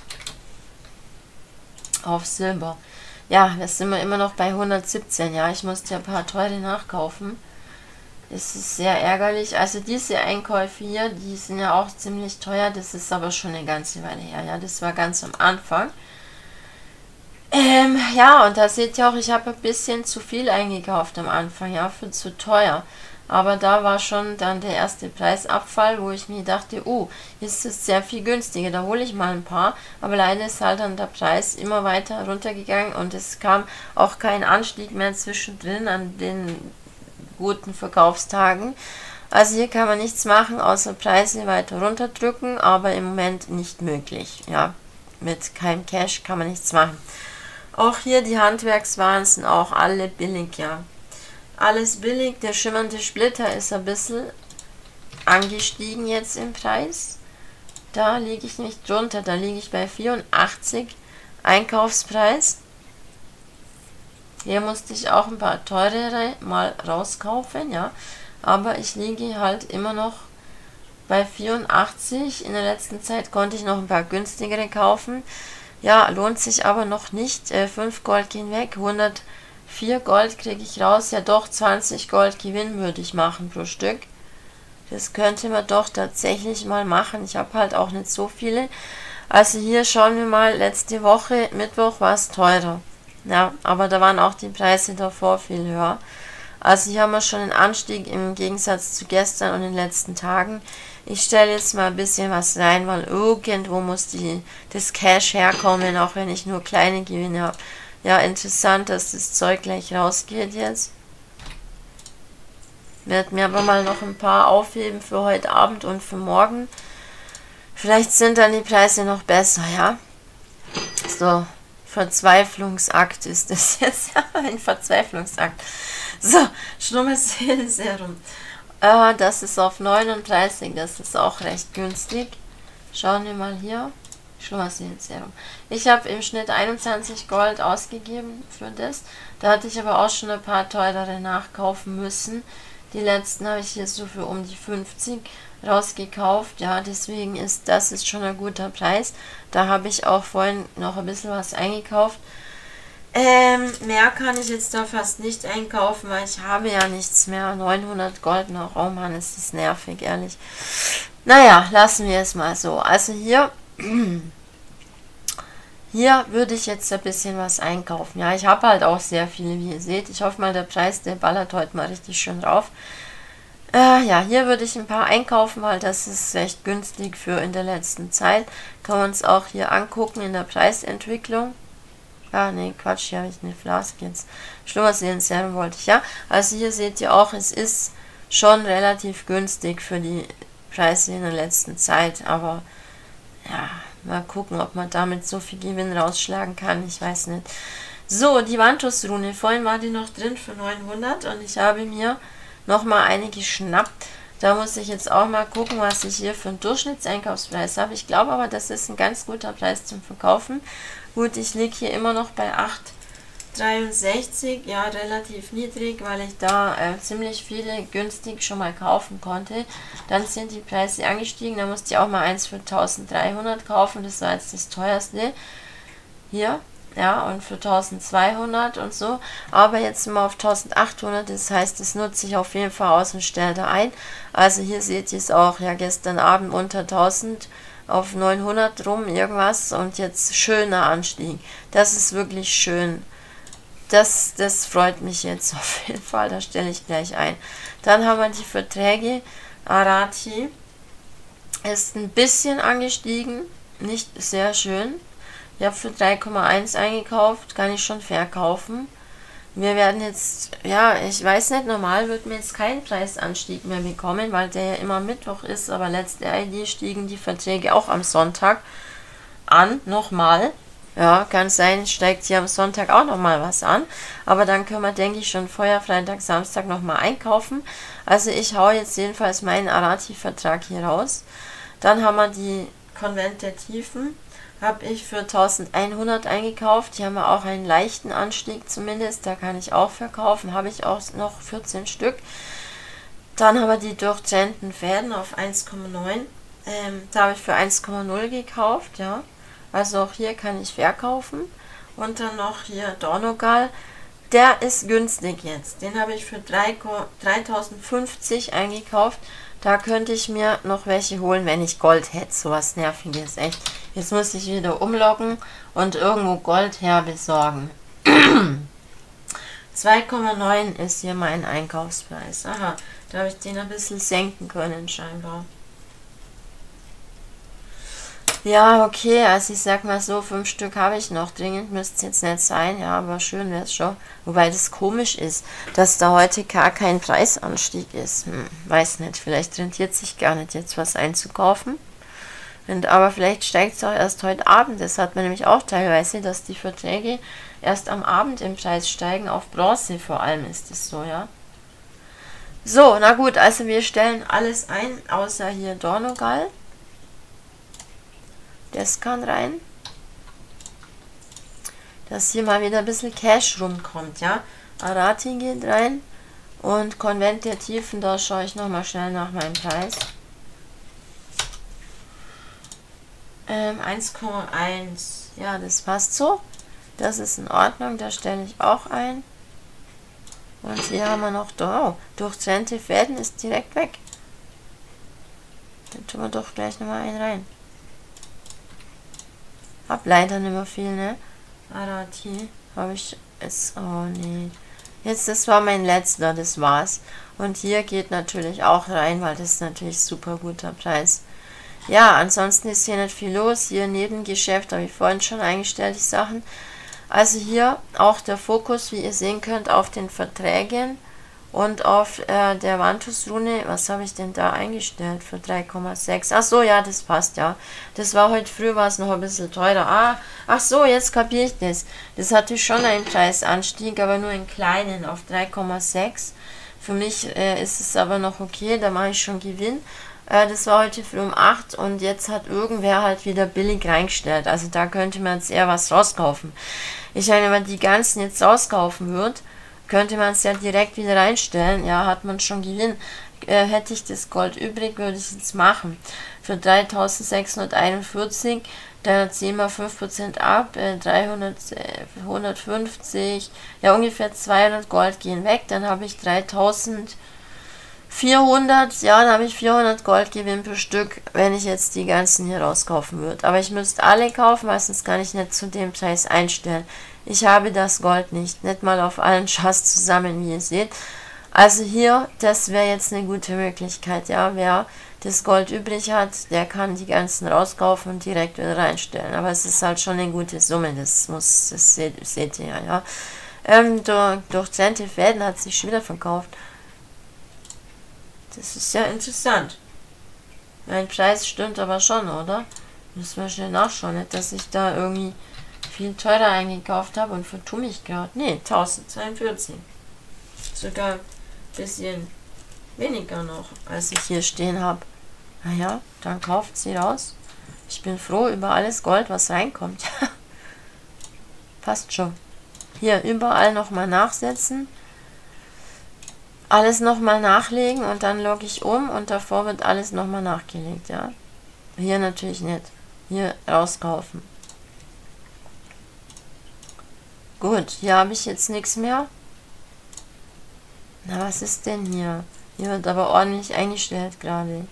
Auf Silber. Ja, das sind wir immer noch bei 117. Ja, ich musste ja ein paar teure nachkaufen. Das ist sehr ärgerlich. Also diese Einkäufe hier, die sind ja auch ziemlich teuer. Das ist aber schon eine ganze Weile her. Ja, das war ganz am Anfang. Ja, und da seht ihr auch, ich habe ein bisschen zu viel eingekauft am Anfang, ja, für zu teuer. Aber da war schon dann der erste Preisabfall, wo ich mir dachte, oh, ist es sehr viel günstiger, da hole ich mal ein paar. Aber leider ist halt dann der Preis immer weiter runtergegangen und es kam auch kein Anstieg mehr zwischendrin an den guten Verkaufstagen. Also hier kann man nichts machen, außer Preise weiter runterdrücken, aber im Moment nicht möglich. Ja, mit keinem Cash kann man nichts machen. Auch hier die Handwerkswaren sind auch alle billig, ja. Alles billig. Der schimmernde Splitter ist ein bisschen angestiegen jetzt im Preis. Da liege ich nicht drunter, da liege ich bei 84 Einkaufspreis. Hier musste ich auch ein paar teurere mal rauskaufen, ja. Aber ich liege halt immer noch bei 84. In der letzten Zeit konnte ich noch ein paar günstigere kaufen. Ja, lohnt sich aber noch nicht. 5 Gold gehen weg, 104 Gold kriege ich raus. Ja doch, 20 Gold Gewinn würde ich machen pro Stück. Das könnte man doch tatsächlich mal machen. Ich habe halt auch nicht so viele. Also hier schauen wir mal, letzte Woche, Mittwoch war es teurer. Ja, aber da waren auch die Preise davor viel höher. Also hier haben wir schon einen Anstieg im Gegensatz zu gestern und den letzten Tagen. Ich stelle jetzt mal ein bisschen was rein, weil irgendwo muss das Cash herkommen, auch wenn ich nur kleine Gewinne habe. Ja, interessant, dass das Zeug gleich rausgeht jetzt. Ich werde mir aber mal noch ein paar aufheben für heute Abend und für morgen. Vielleicht sind dann die Preise noch besser, ja. So, Verzweiflungsakt ist das jetzt. Ein Verzweiflungsakt. So, Schlummerseelenserum. Das ist auf 39, das ist auch recht günstig. Schauen wir mal hier. Schlummerseelenserum. Ich habe im Schnitt 21 Gold ausgegeben für das. Da hatte ich aber auch schon ein paar teurere nachkaufen müssen. Die letzten habe ich hier so für um die 50 rausgekauft. Ja, deswegen ist das schon ein guter Preis. Da habe ich auch vorhin noch ein bisschen was eingekauft. Mehr kann ich jetzt da fast nicht einkaufen, weil ich habe ja nichts mehr. 900 Gold noch. Oh Mann, ist das nervig, ehrlich. Naja, lassen wir es mal so. Also hier würde ich jetzt ein bisschen was einkaufen. Ja, ich habe halt auch sehr viele, wie ihr seht. Ich hoffe mal, der Preis, der ballert heute mal richtig schön drauf. Ja, hier würde ich ein paar einkaufen, weil das ist recht günstig für in der letzten Zeit. Kann man uns auch hier angucken in der Preisentwicklung. Ah, nee, Quatsch, hier habe ich eine Flask jetzt. Schlummerseelenserum wollte ich, ja. Also hier seht ihr auch, es ist schon relativ günstig für die Preise in der letzten Zeit. Aber, ja, mal gucken, ob man damit so viel Gewinn rausschlagen kann. Ich weiß nicht. So, die Vantus-Rune. Vorhin war die noch drin für 900 und ich habe mir nochmal eine geschnappt. Da muss ich jetzt auch mal gucken, was ich hier für einen Durchschnittseinkaufspreis habe. Ich glaube aber, das ist ein ganz guter Preis zum Verkaufen. Gut, ich liege hier immer noch bei 8,63, ja, relativ niedrig, weil ich da ziemlich viele günstig schon mal kaufen konnte. Dann sind die Preise angestiegen, da musste ich auch mal eins für 1300 kaufen, das war jetzt das teuerste. Hier, ja, und für 1200 und so. Aber jetzt sind wir auf 1800, das heißt, das nutze ich auf jeden Fall aus und stelle da ein. Also hier seht ihr es auch, ja, gestern Abend unter 1000 auf 900 rum irgendwas und jetzt schöner Anstieg. Das ist wirklich schön. Das freut mich jetzt auf jeden Fall, da stelle ich gleich ein. Dann haben wir die Verträge. Arathi ist ein bisschen angestiegen, nicht sehr schön. Ich habe für 3,1 eingekauft, kann ich schon verkaufen. Wir werden jetzt, ja, ich weiß nicht, normal wird mir jetzt kein Preisanstieg mehr bekommen, weil der ja immer Mittwoch ist, aber letzte ID stiegen die Verträge auch am Sonntag an, nochmal. Ja, kann sein, steigt hier am Sonntag auch nochmal was an, aber dann können wir, denke ich, schon vorher Freitag, Samstag nochmal einkaufen. Also ich hau jetzt jedenfalls meinen Arathi-Vertrag hier raus. Dann haben wir die Konvent der Tiefen. Habe ich für 1100 eingekauft. Die haben wir auch einen leichten Anstieg zumindest. Da kann ich auch verkaufen. Habe ich auch noch 14 Stück. Dann haben wir die durchtrennten Fäden auf 1,9. Da habe ich für 1,0 gekauft. Ja. Also auch hier kann ich verkaufen. Und dann noch hier Dornogal. Der ist günstig jetzt. Den habe ich für 3050 eingekauft. Da könnte ich mir noch welche holen, wenn ich Gold hätte. Sowas Nerviges, echt. Jetzt muss ich wieder umloggen und irgendwo Gold her besorgen. 2,9 ist hier mein Einkaufspreis. Aha, da habe ich den ein bisschen senken können scheinbar. Ja, okay, also ich sag mal so, 5 Stück habe ich noch. Dringend müsste es jetzt nicht sein, ja, aber schön wäre es schon. Wobei das komisch ist, dass da heute gar kein Preisanstieg ist. Weiß nicht, vielleicht rentiert sich gar nicht jetzt was einzukaufen. Aber vielleicht steigt es auch erst heute Abend. Das hat man nämlich auch teilweise, dass die Verträge erst am Abend im Preis steigen. Auf Bronze vor allem ist es so, ja. So, na gut, also wir stellen alles ein, außer hier Dornogal. Das kann rein. Dass hier mal wieder ein bisschen Cash rumkommt, ja. Arati geht rein. Und Konvent der Tiefen, da schaue ich nochmal schnell nach meinem Preis. 1,1. Ja, das passt so. Das ist in Ordnung, da stelle ich auch ein. Und hier haben wir noch, oh, durchtrennte Fäden ist direkt weg. Dann tun wir doch gleich nochmal einen rein. Hab leider nicht mehr viel, ne? Arati habe ich es, oh nee. Jetzt, das war mein letzter, das war's. Und hier geht natürlich auch rein, weil das ist natürlich super guter Preis. Ja, ansonsten ist hier nicht viel los. Hier Nebengeschäft habe ich vorhin schon eingestellt, die Sachen. Also hier auch der Fokus, wie ihr sehen könnt, auf den Verträgen und auf der Vantus-Rune. Was habe ich denn da eingestellt für 3,6? Ach so, ja, das passt, ja. Das war heute früh, war es noch ein bisschen teurer. Ach so, jetzt kapiere ich das. Das hatte schon einen Preisanstieg, aber nur einen kleinen auf 3,6. Für mich ist es aber noch okay, da mache ich schon Gewinn. Das war heute früh um 8 und jetzt hat irgendwer halt wieder billig reingestellt. Also da könnte man jetzt eher was rauskaufen. Ich meine, wenn man die ganzen jetzt rauskaufen würde, könnte man es ja direkt wieder reinstellen. Ja, hat man schon Gewinn. Hätte ich das Gold übrig, würde ich es jetzt machen. Für 3641, da ziehen wir 5% ab, 150, ja ungefähr 200 Gold gehen weg, dann habe ich 3400, ja, dann habe ich 400 Goldgewinn pro Stück, wenn ich jetzt die ganzen hier rauskaufen würde. Aber ich müsste alle kaufen, meistens kann ich nicht zu dem Preis einstellen. Ich habe das Gold nicht mal auf allen Charts zusammen, wie ihr seht. Also hier, das wäre jetzt eine gute Möglichkeit, ja, wer das Gold übrig hat, der kann die ganzen rauskaufen und direkt wieder reinstellen. Aber es ist halt schon eine gute Summe, das seht ihr ja. Durch trennte Fäden hat sich schon wieder verkauft. Das ist ja interessant. Mein Preis stimmt aber schon, oder? Müssen wir schnell nachschauen, nicht, dass ich da irgendwie viel teurer eingekauft habe und vertue mich gerade. Ne, 1042. Sogar ein bisschen weniger noch, als ich hier stehen habe. Naja, dann kauft sie raus. Ich bin froh über alles Gold, was reinkommt. Passt schon. Hier überall nochmal nachsetzen. Alles nochmal nachlegen und dann logge ich um und davor wird alles nochmal nachgelegt, ja. Hier natürlich nicht. Hier rauskaufen. Gut, hier habe ich jetzt nichts mehr. Na, was ist denn hier? Hier wird aber ordentlich eingestellt gerade.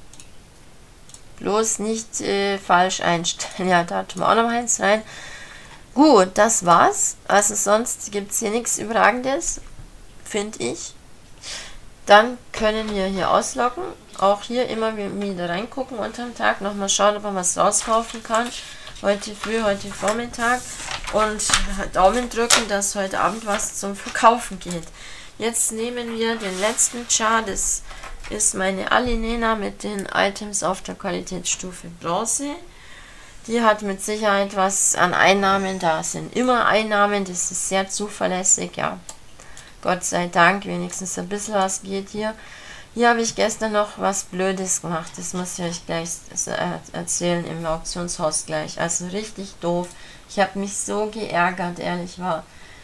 Bloß nicht falsch einstellen. Ja, da tun wir auch noch eins rein. Gut, das war's. Also sonst gibt es hier nichts Überragendes, finde ich. Dann können wir hier ausloggen. Auch hier immer wieder reingucken unterm Tag. Nochmal schauen, ob man was rauskaufen kann. Heute früh, heute Vormittag. Und Daumen drücken, dass heute Abend was zum Verkaufen geht. Jetzt nehmen wir den letzten Chart. Das ist meine Alinena mit den Items auf der Qualitätsstufe Bronze. Die hat mit Sicherheit was an Einnahmen. Da sind immer Einnahmen. Das ist sehr zuverlässig, ja. Gott sei Dank, wenigstens ein bisschen was geht hier. Hier habe ich gestern noch was Blödes gemacht. Das muss ich euch gleich erzählen im Auktionshaus gleich. Also richtig doof. Ich habe mich so geärgert, ehrlich wahr.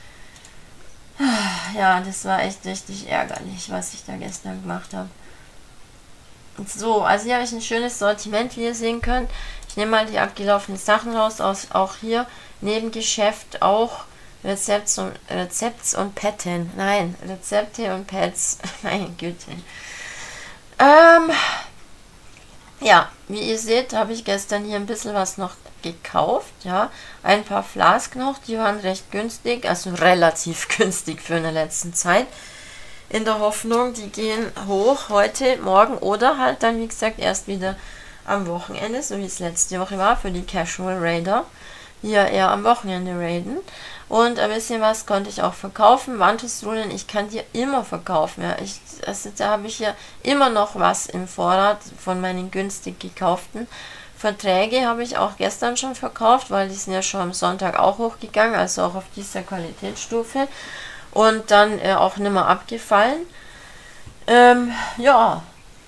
Ja, das war echt richtig ärgerlich, was ich da gestern gemacht habe. So, also hier habe ich ein schönes Sortiment, wie ihr sehen könnt. Ich nehme mal die abgelaufenen Sachen raus, auch hier Nebengeschäft auch Rezepts und Petten. Nein, Rezepte und Pets. Meine Güte. Ja, wie ihr seht, habe ich gestern hier ein bisschen was noch gekauft. Ja, ein paar Flask noch, die waren recht günstig, also relativ günstig für eine letzten Zeit. In der Hoffnung, die gehen hoch heute, morgen oder halt dann, wie gesagt, erst wieder am Wochenende, so wie es letzte Woche war für die Casual Raider. Hier eher am Wochenende raiden. Und ein bisschen was konnte ich auch verkaufen. Wantusrunen, ich kann die immer verkaufen. Ja. Da habe ich ja immer noch was im Vorrat von meinen günstig gekauften. Verträge habe ich auch gestern schon verkauft, weil die sind ja schon am Sonntag auch hochgegangen, also auch auf dieser Qualitätsstufe. Und dann auch nicht mehr abgefallen. Ja.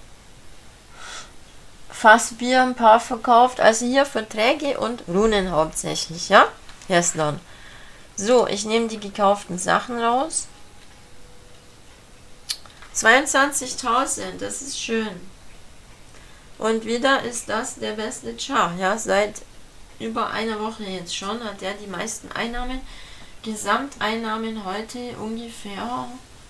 Fassbier ein paar verkauft, also hier Verträge und Runen hauptsächlich, ja? Yes, dann. So, ich nehme die gekauften Sachen raus. 22.000, das ist schön. Und wieder ist das der beste Char, ja? Seit über einer Woche jetzt schon hat er die meisten Einnahmen. Gesamteinnahmen heute ungefähr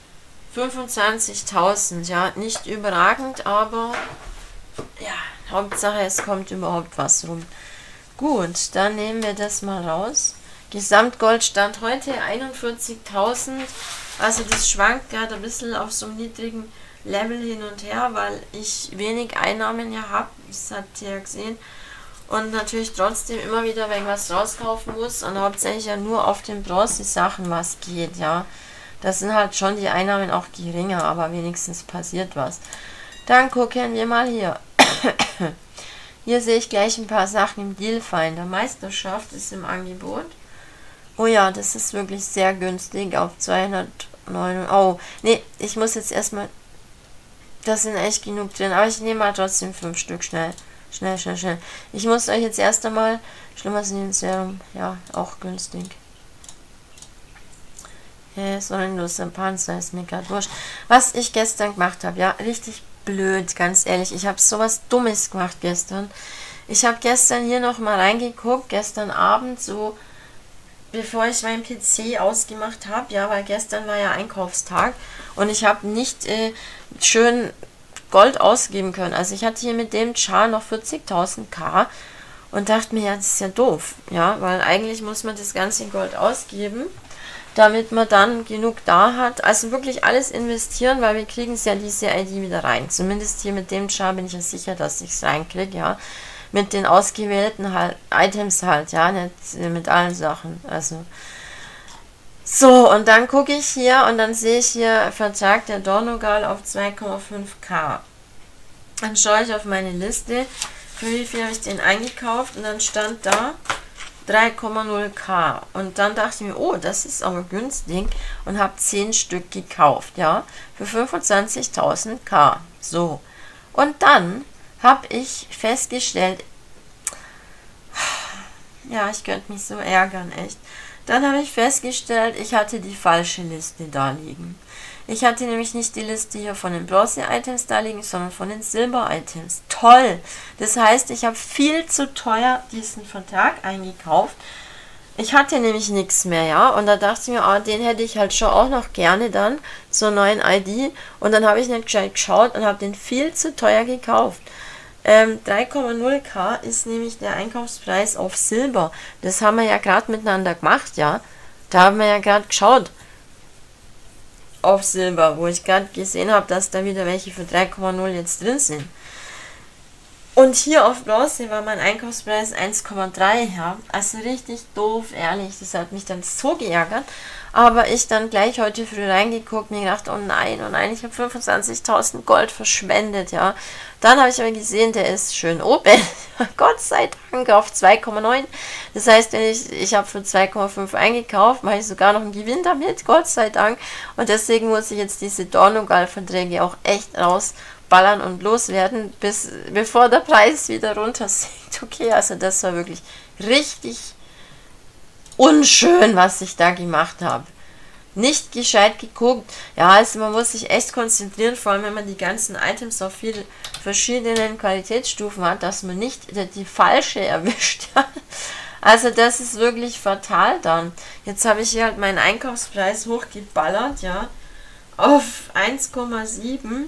25.000, ja? Nicht überragend, aber ja, Hauptsache es kommt überhaupt was rum. Gut, dann nehmen wir das mal raus. Gesamtgoldstand heute 41.000. Also das schwankt gerade ein bisschen auf so einem niedrigen Level hin und her, weil ich wenig Einnahmen ja habe. Das habt ihr ja gesehen. Und natürlich trotzdem immer wieder irgendwas rauskaufen muss. Und hauptsächlich ja nur auf den Bronze-Sachen was geht, ja. Das sind halt schon die Einnahmen auch geringer, aber wenigstens passiert was. Dann gucken wir mal hier. Hier sehe ich gleich ein paar Sachen im Dealfinder. Meisterschaft ist im Angebot. Oh ja, das ist wirklich sehr günstig auf 209. Oh, nee, ich muss jetzt erstmal... Das sind echt genug drin, aber ich nehme mal trotzdem 5 Stück schnell. Schnell. Ich muss euch jetzt erst einmal... Serum, ja, auch günstig. Ja, Sonnenloser Panzer ist mir gerade wurscht. Was ich gestern gemacht habe, ja, richtig blöd, ganz ehrlich. Ich habe sowas Dummes gemacht gestern. Ich habe gestern hier noch mal reingeguckt, gestern Abend, so bevor ich meinen PC ausgemacht habe, ja, weil gestern war ja Einkaufstag und ich habe nicht schön Gold ausgeben können. Also ich hatte hier mit dem Char noch 40.000 K und dachte mir, ja, das ist ja doof, ja, weil eigentlich muss man das ganze Gold ausgeben, damit man dann genug da hat. Also wirklich alles investieren, weil wir kriegen es ja diese ID wieder rein. Zumindest hier mit dem Char bin ich ja sicher, dass ich es reinkriege, ja. Mit den ausgewählten halt, Items halt, ja, nicht mit allen Sachen. Also so, und dann gucke ich hier und dann sehe ich hier Vertrag der Dornogal auf 2,5K. Dann schaue ich auf meine Liste, für wie viel habe ich den eingekauft und dann stand da 3,0K. Und dann dachte ich mir, oh, das ist aber günstig und habe 10 Stück gekauft, ja, für 25.000 K. So, und dann habe ich festgestellt, ja, ich könnte mich so ärgern, echt. Dann habe ich festgestellt, ich hatte die falsche Liste da liegen. Ich hatte nämlich nicht die Liste hier von den Bronze-Items da liegen, sondern von den Silber-Items. Toll! Das heißt, ich habe viel zu teuer diesen Vertrag eingekauft. Ich hatte nämlich nichts mehr, ja, und da dachte ich mir, ah, den hätte ich halt schon auch noch gerne dann zur neuen ID. Und dann habe ich nicht gescheit geschaut und habe den viel zu teuer gekauft. 3,0K ist nämlich der Einkaufspreis auf Silber. Das haben wir ja gerade miteinander gemacht, ja. Da haben wir ja gerade geschaut auf Silber, wo ich gerade gesehen habe, dass da wieder welche für 3,0 jetzt drin sind. Und hier auf Bronze war mein Einkaufspreis 1,3, ja. Also richtig doof, ehrlich. Das hat mich dann so geärgert. Aber ich dann gleich heute früh reingeguckt, mir gedacht, oh nein, ich habe 25.000 Gold verschwendet, ja. Dann habe ich aber gesehen, der ist schön oben. Gott sei Dank auf 2,9. Das heißt, wenn ich habe für 2,5 eingekauft, mache ich sogar noch einen Gewinn damit, Gott sei Dank. Und deswegen muss ich jetzt diese Dornogal-Verträge auch echt rausballern und loswerden, bevor der Preis wieder runter sinkt. Okay, also das war wirklich richtig unschön, was ich da gemacht habe. Nicht gescheit geguckt. Ja, also man muss sich echt konzentrieren, vor allem wenn man die ganzen Items auf viele verschiedenen Qualitätsstufen hat, dass man nicht die falsche erwischt. Also das ist wirklich fatal dann. Jetzt habe ich hier halt meinen Einkaufspreis hochgeballert, ja, auf 1,7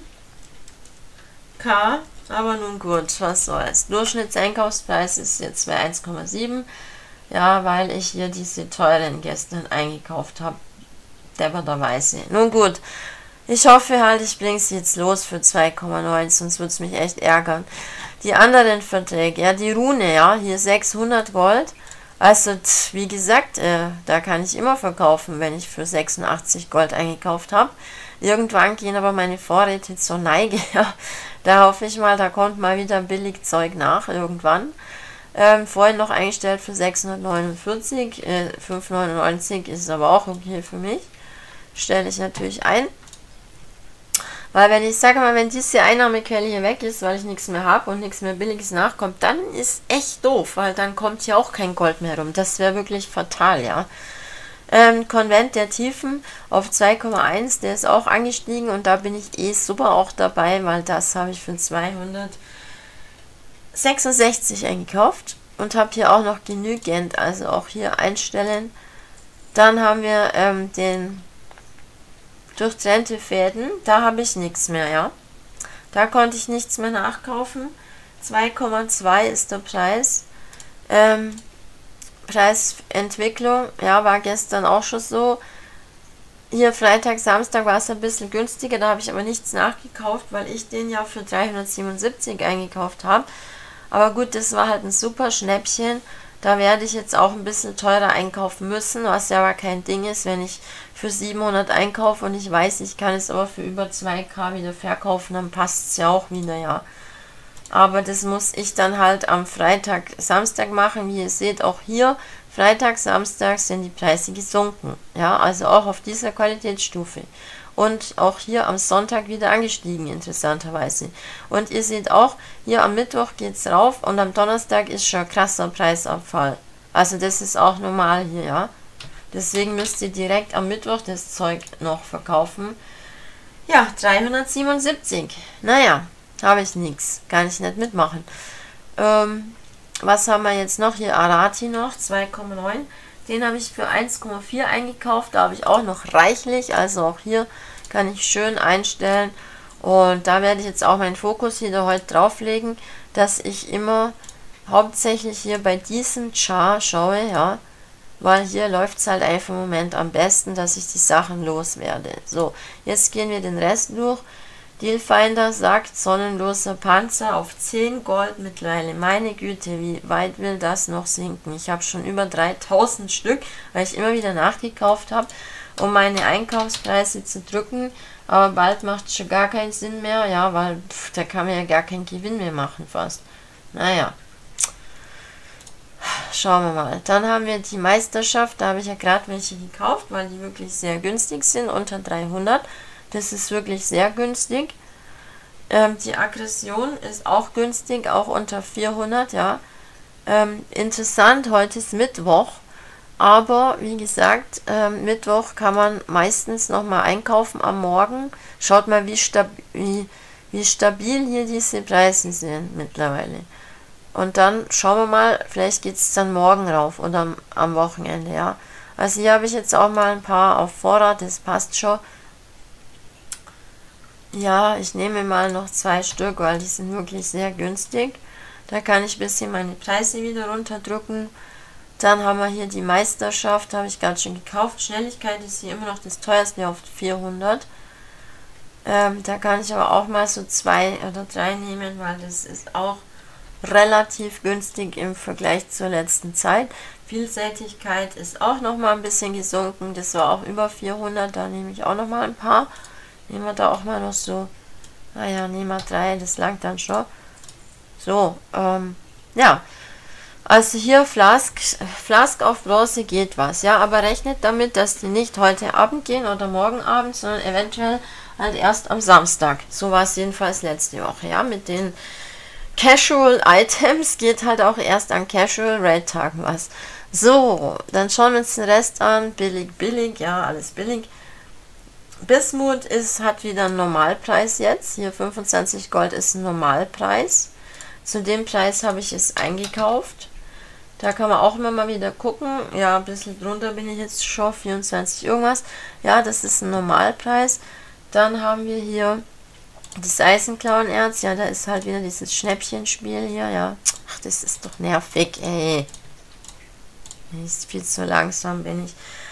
K. Aber nun gut, was soll's. Durchschnittseinkaufspreis ist jetzt bei 1,7. Ja, weil ich hier diese teuren gestern eingekauft habe. Depperterweise. Nun gut. Ich hoffe halt, ich bringe es jetzt los für 2,9, sonst wird es mich echt ärgern. Die anderen Verträge, ja, die Rune, ja, hier 600 Gold. Also, wie gesagt, da kann ich immer verkaufen, wenn ich für 86 Gold eingekauft habe. Irgendwann gehen aber meine Vorräte zur Neige, ja. Da hoffe ich mal, da kommt mal wieder billig Zeug nach, irgendwann. Vorhin noch eingestellt für 649, 5,99 ist aber auch okay für mich. Stelle ich natürlich ein. Weil wenn ich sage mal, wenn diese Einnahmequelle hier weg ist, weil ich nichts mehr habe und nichts mehr Billiges nachkommt, dann ist echt doof, weil dann kommt hier auch kein Gold mehr rum. Das wäre wirklich fatal, ja. Konvent der Tiefen auf 2,1, der ist auch angestiegen und da bin ich eh super auch dabei, weil das habe ich für 266 eingekauft und habe hier auch noch genügend, also auch hier einstellen. Dann haben wir den durchtrennte Fäden, da habe ich nichts mehr, ja. Da konnte ich nichts mehr nachkaufen. 2,2 ist der Preis. Preisentwicklung, ja, war gestern auch schon so. Hier Freitag, Samstag war es ein bisschen günstiger, da habe ich aber nichts nachgekauft, weil ich den ja für 377 eingekauft habe. Aber gut, das war halt ein super Schnäppchen. Da werde ich jetzt auch ein bisschen teurer einkaufen müssen, was ja aber kein Ding ist, wenn ich für 700 einkaufe und ich weiß, ich kann es aber für über 2K wieder verkaufen, dann passt es ja auch wieder, ja. Aber das muss ich dann halt am Freitag, Samstag machen. Wie ihr seht, auch hier, Freitag, Samstag sind die Preise gesunken. Ja, also auch auf dieser Qualitätsstufe. Und auch hier am Sonntag wieder angestiegen, interessanterweise. Und ihr seht auch, hier am Mittwoch geht es rauf und am Donnerstag ist schon ein krasser Preisabfall. Also das ist auch normal hier, ja. Deswegen müsst ihr direkt am Mittwoch das Zeug noch verkaufen. Ja, 377. Naja, habe ich nichts. Kann ich nicht mitmachen. Was haben wir jetzt noch? Hier Arati noch, 2,9. Den habe ich für 1,4 eingekauft. Da habe ich auch noch reichlich. Also auch hier kann ich schön einstellen. Und da werde ich jetzt auch meinen Fokus wieder heute drauflegen, dass ich immer hauptsächlich hier bei diesem Char schaue, ja. Weil hier läuft es halt einfach im Moment am besten, dass ich die Sachen loswerde. So, jetzt gehen wir den Rest durch. Dealfinder sagt, sonnenloser Panzer auf 10 Gold mittlerweile. Meine Güte, wie weit will das noch sinken? Ich habe schon über 3000 Stück, weil ich immer wieder nachgekauft habe, um meine Einkaufspreise zu drücken. Aber bald macht es schon gar keinen Sinn mehr, ja, weil da kann man ja gar keinen Gewinn mehr machen fast. Naja. Schauen wir mal. Dann haben wir die Meisterschaft. Da habe ich ja gerade welche gekauft, weil die wirklich sehr günstig sind, unter 300. Das ist wirklich sehr günstig. Die Aggression ist auch günstig, auch unter 400, ja. Interessant, heute ist Mittwoch. Aber wie gesagt, Mittwoch kann man meistens nochmal einkaufen am Morgen. Schaut mal, wie stabil hier diese Preise sind mittlerweile. Und dann schauen wir mal, vielleicht geht es dann morgen rauf oder am Wochenende, ja. Also hier habe ich jetzt auch mal ein paar auf Vorrat, das passt schon. Ja, ich nehme mal noch 2 Stück, weil die sind wirklich sehr günstig. Da kann ich ein bisschen meine Preise wieder runterdrücken. Dann haben wir hier die Meisterschaft, habe ich gerade schon gekauft. Schnelligkeit ist hier immer noch das teuerste auf 400. Da kann ich aber auch mal so 2 oder 3 nehmen, weil das ist auch relativ günstig im Vergleich zur letzten Zeit. Vielseitigkeit ist auch noch mal ein bisschen gesunken. Das war auch über 400. Da nehme ich auch noch mal ein paar. Nehmen wir da auch mal noch so. Naja, nehmen wir 3. Das langt dann schon. So, ja. Also hier Flask auf Bronze geht was. Ja, aber rechnet damit, dass die nicht heute Abend gehen oder morgen Abend, sondern eventuell halt erst am Samstag. So war es jedenfalls letzte Woche. Ja, mit den Casual Items geht halt auch erst an Casual Raid Tagen was. So, dann schauen wir uns den Rest an. Billig, ja, alles billig. Bismut hat wieder einen Normalpreis jetzt. Hier 25 Gold ist ein Normalpreis. Zu dem Preis habe ich es eingekauft. Da kann man auch immer mal wieder gucken. Ja, ein bisschen drunter bin ich jetzt schon, 24 irgendwas. Ja, das ist ein Normalpreis. Dann haben wir hier das Eisenklauenerz. Ja, da ist halt wieder dieses Schnäppchenspiel hier, ja. Ach, das ist doch nervig, ey. Ist viel zu langsam, bin ich.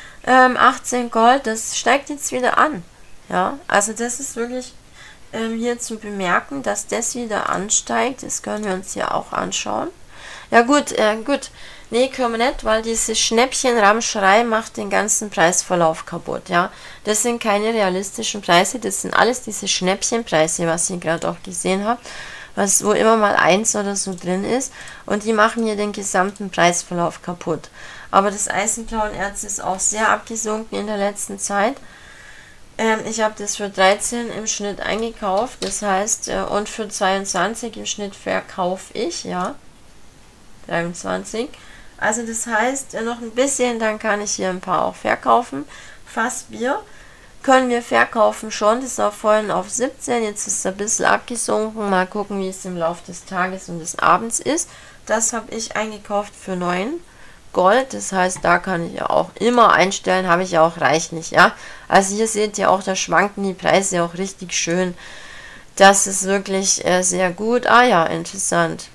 18 Gold, das steigt jetzt wieder an. Ja, also das ist wirklich hier zu bemerken, dass das wieder ansteigt. Das können wir uns hier auch anschauen. Ja gut, gut. Nee, können wir nicht, weil diese Schnäppchenramscherei macht den ganzen Preisverlauf kaputt, ja. Das sind keine realistischen Preise, das sind alles diese Schnäppchenpreise, was ihr gerade auch gesehen habt, wo immer mal 1 oder so drin ist, und die machen hier den gesamten Preisverlauf kaputt. Aber das Eisenklauenerz ist auch sehr abgesunken in der letzten Zeit. Ich habe das für 13 im Schnitt eingekauft, das heißt, und für 22 im Schnitt verkaufe ich, ja. 23. Also das heißt, noch ein bisschen, dann kann ich hier ein paar auch verkaufen. Fassbier können wir verkaufen schon. Das war vorhin auf 17, jetzt ist es ein bisschen abgesunken. Mal gucken, wie es im Laufe des Tages und des Abends ist. Das habe ich eingekauft für 9 Gold. Das heißt, da kann ich ja auch immer einstellen, habe ich ja auch reichlich, ja. Also hier seht ihr auch, da schwanken die Preise auch richtig schön. Das ist wirklich sehr gut. Ah ja, interessant.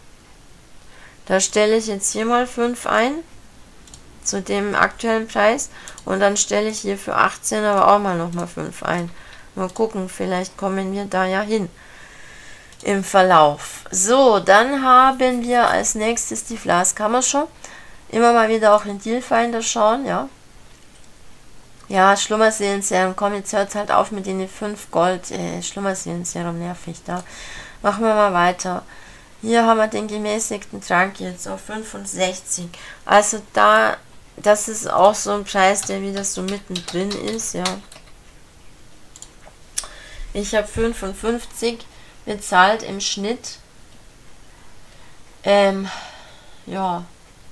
Da stelle ich jetzt hier mal 5 ein, zu dem aktuellen Preis. Und dann stelle ich hier für 18 aber auch mal nochmal 5 ein. Mal gucken, vielleicht kommen wir da ja hin im Verlauf. So, dann haben wir als nächstes die Flaskammer schon. Immer mal wieder auch in Dealfinder schauen, ja. Ja, Schlummerseelenserum, komm, jetzt hört halt auf mit den 5 Gold. Schlummerseelenserum nervig da. Machen wir mal weiter. Hier haben wir den gemäßigten Trank jetzt auf 65. Also da, das ist auch so ein Preis, der wieder so mittendrin ist, ja. Ich habe 55 bezahlt im Schnitt. Ja.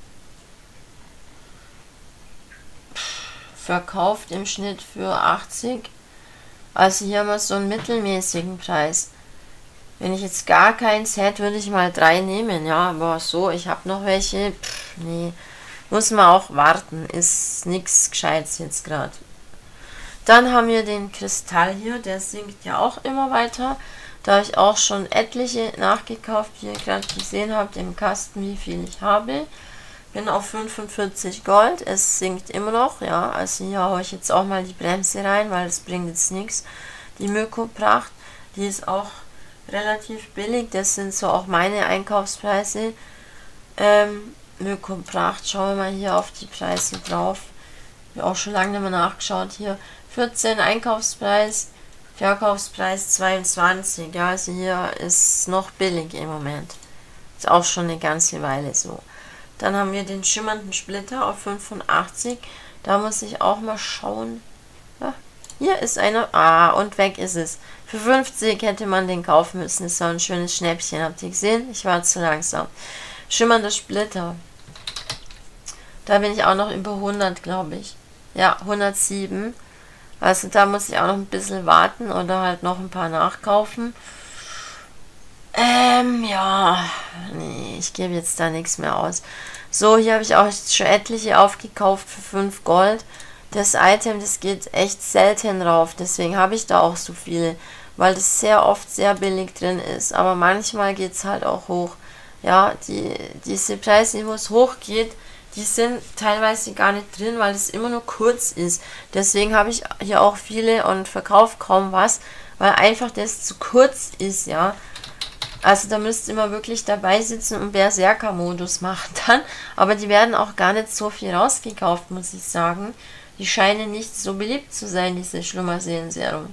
Verkauft im Schnitt für 80. Also hier haben wir so einen mittelmäßigen Preis. Wenn ich jetzt gar keins hätte, würde ich mal 3 nehmen, ja, aber so, ich habe noch welche, nee, muss man auch warten, ist nichts Gescheites jetzt gerade. Dann haben wir den Kristall hier, der sinkt ja auch immer weiter, da habe ich auch schon etliche nachgekauft, wie ihr gerade gesehen habt im Kasten, wie viel ich habe. Bin auf 45 Gold, es sinkt immer noch, ja, also hier haue ich jetzt auch mal die Bremse rein, weil es bringt jetzt nichts. Die Mykopracht, die ist auch relativ billig, das sind so auch meine Einkaufspreise. Mykopracht, schauen wir mal hier auf die Preise drauf. Ich habe auch schon lange nicht mehr nachgeschaut hier. 14 Einkaufspreis, Verkaufspreis 22. Ja, also hier ist noch billig im Moment. Ist auch schon eine ganze Weile so. Dann haben wir den schimmernden Splitter auf 85. Da muss ich auch mal schauen. Ja, hier ist einer. Ah, und weg ist es. Für 50 hätte man den kaufen müssen. Das ist so ein schönes Schnäppchen. Habt ihr gesehen? Ich war zu langsam. Schimmernder Splitter. Da bin ich auch noch über 100, glaube ich. Ja, 107. Also da muss ich auch noch ein bisschen warten oder halt noch ein paar nachkaufen. Ja, nee, ich gebe jetzt da nichts mehr aus. So, hier habe ich auch schon etliche aufgekauft für 5 Gold. Das Item, das geht echt selten rauf, deswegen habe ich da auch so viele, weil das sehr oft sehr billig drin ist. Aber manchmal geht es halt auch hoch. Ja, diese Preise, wo es hoch geht, die sind teilweise gar nicht drin, weil es immer nur kurz ist. Deswegen habe ich hier auch viele und verkaufe kaum was, weil einfach das zu kurz ist, ja. Also da müsst ihr immer wirklich dabei sitzen und Berserker-Modus machen dann. Aber die werden auch gar nicht so viel rausgekauft, muss ich sagen. Die scheinen nicht so beliebt zu sein, diese Schlummerseelenserum.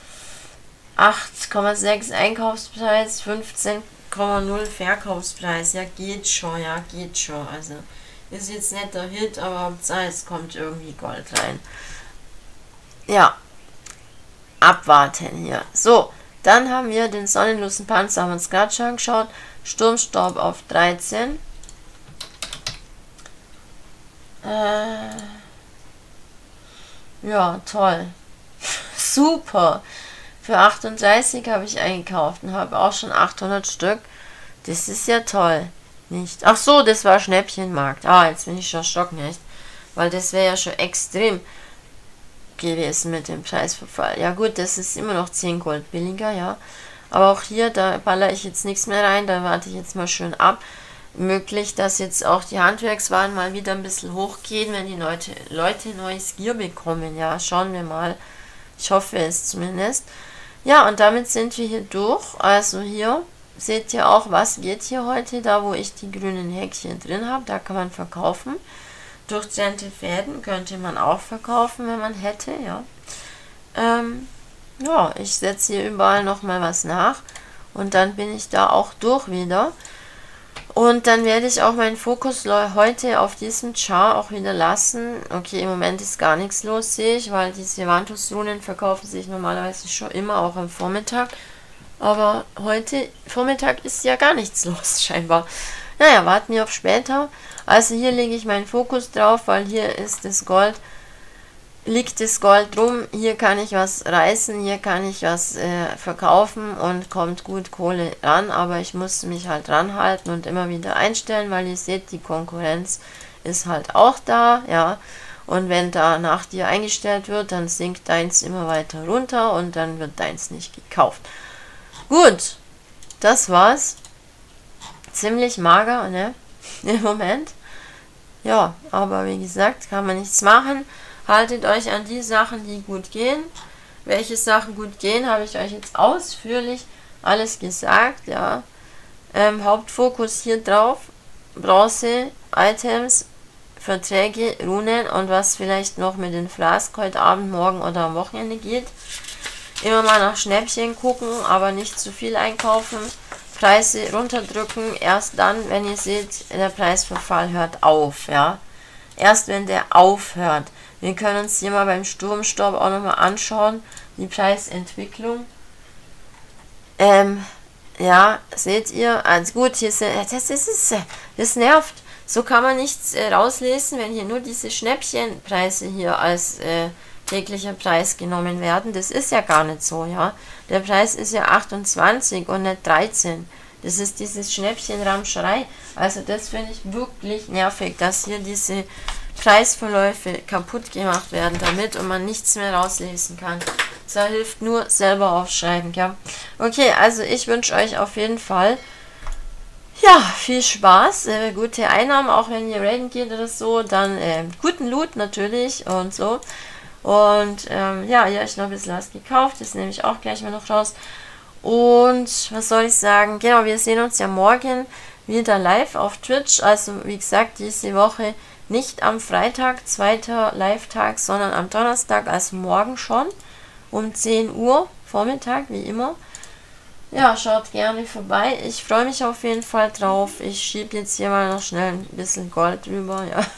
8,6 Einkaufspreis, 15,0 Verkaufspreis. Ja, geht schon, ja, geht schon. Also ist jetzt nicht der Hit, aber es kommt irgendwie Gold rein. Ja, abwarten hier. So. Dann haben wir den sonnenlosen Panzer, haben wir uns gerade schon angeschaut. Sturmstaub auf 13. Ja, toll. Super. Für 38 habe ich eingekauft und habe auch schon 800 Stück. Das ist ja toll. nicht. Ach so, das war Schnäppchenmarkt. Ah, jetzt bin ich schon erschrocken, echt. Weil das wäre ja schon extrem gewesen mit dem Preisverfall. Ja gut, das ist immer noch 10 Gold billiger, ja. Aber auch hier, da ballere ich jetzt nichts mehr rein, da warte ich jetzt mal schön ab. Möglich, dass jetzt auch die Handwerkswaren mal wieder ein bisschen hochgehen, wenn die Leute neues Gear bekommen. Ja, schauen wir mal. Ich hoffe es zumindest. Ja, und damit sind wir hier durch. Also hier seht ihr auch, was geht hier heute, da wo ich die grünen Häkchen drin habe. Da kann man verkaufen. Durchtrennte Fäden könnte man auch verkaufen, wenn man hätte, ja. Ja, ich setze hier überall nochmal was nach und dann bin ich da auch durch wieder. Und dann werde ich auch meinen Fokus heute auf diesem Char auch wieder lassen. Okay, im Moment ist gar nichts los, sehe ich, weil diese Vantus-Runen verkaufen sich normalerweise schon immer, auch am Vormittag. Aber heute Vormittag ist ja gar nichts los, scheinbar. Naja, warten wir auf später. Also hier lege ich meinen Fokus drauf, weil hier ist das Gold, liegt das Gold rum. Hier kann ich was reißen, hier kann ich was verkaufen und kommt gut Kohle ran. Aber ich muss mich halt ranhalten und immer wieder einstellen, weil ihr seht, die Konkurrenz ist halt auch da, ja. Und wenn da nach dir eingestellt wird, dann sinkt deins immer weiter runter und dann wird deins nicht gekauft. Gut, das war's. Ziemlich mager, ne? Im Moment. Ja, aber wie gesagt, kann man nichts machen. Haltet euch an die Sachen, die gut gehen. Welche Sachen gut gehen, habe ich euch jetzt ausführlich alles gesagt, ja. Hauptfokus hier drauf. Bronze, Items, Verträge, Runen und was vielleicht noch mit den Flask heute Abend, morgen oder am Wochenende geht. Immer mal nach Schnäppchen gucken, aber nicht zu viel einkaufen. Preise runterdrücken, erst dann, wenn ihr seht, der Preisverfall hört auf, ja. Erst wenn der aufhört. Wir können uns hier mal beim Sturmstopp auch nochmal anschauen, die Preisentwicklung. Ja, seht ihr, also gut, hier sind, das nervt. So kann man nichts rauslesen, wenn hier nur diese Schnäppchenpreise hier als täglicher Preis genommen werden. Das ist ja gar nicht so, ja. Der Preis ist ja 28 und nicht 13. Das ist dieses Schnäppchenramscherei. Also das finde ich wirklich nervig, dass hier diese Preisverläufe kaputt gemacht werden damit und man nichts mehr rauslesen kann. Das hilft nur selber aufschreiben, ja. Okay, also ich wünsche euch auf jeden Fall ja, viel Spaß, gute Einnahmen, auch wenn ihr raiden geht oder so, dann guten Loot natürlich und so. Und ja, hier habe ich noch ein bisschen was gekauft, das nehme ich auch gleich mal noch raus. Und was soll ich sagen, genau, wir sehen uns ja morgen wieder live auf Twitch, also wie gesagt, diese Woche nicht am Freitag, zweiter Live-Tag, sondern am Donnerstag, also morgen schon, um 10 Uhr, Vormittag, wie immer. Ja, schaut gerne vorbei. Ich freue mich auf jeden Fall drauf. Ich schiebe jetzt hier mal noch schnell ein bisschen Gold drüber, ja.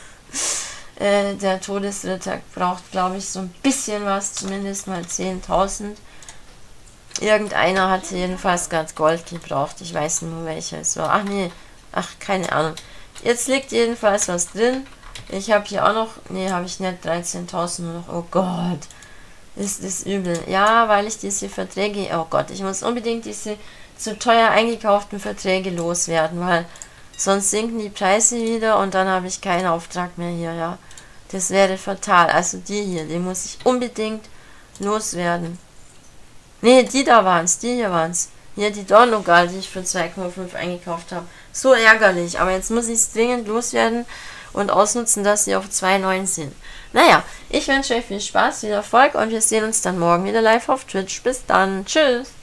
Der Todesritter braucht, glaube ich, so ein bisschen was, zumindest mal 10.000. Irgendeiner hat jedenfalls gerade Gold gebraucht. Ich weiß nicht mehr welcher es war. Ach nee, ach, keine Ahnung. Jetzt liegt jedenfalls was drin. Ich habe hier auch noch, nee, habe ich nicht, 13.000 nur noch. Oh Gott, ist das übel. Ja, weil ich diese Verträge, oh Gott, ich muss unbedingt diese zu teuer eingekauften Verträge loswerden, weil sonst sinken die Preise wieder und dann habe ich keinen Auftrag mehr hier, ja. Das wäre fatal. Also die hier, die muss ich unbedingt loswerden. Nee, die da waren es, die hier waren es. Hier die Dornogal, die ich für 2,5 eingekauft habe. So ärgerlich, aber jetzt muss ich es dringend loswerden und ausnutzen, dass sie auf 2,9 sind. Naja, ich wünsche euch viel Spaß, viel Erfolg und wir sehen uns dann morgen wieder live auf Twitch. Bis dann, tschüss!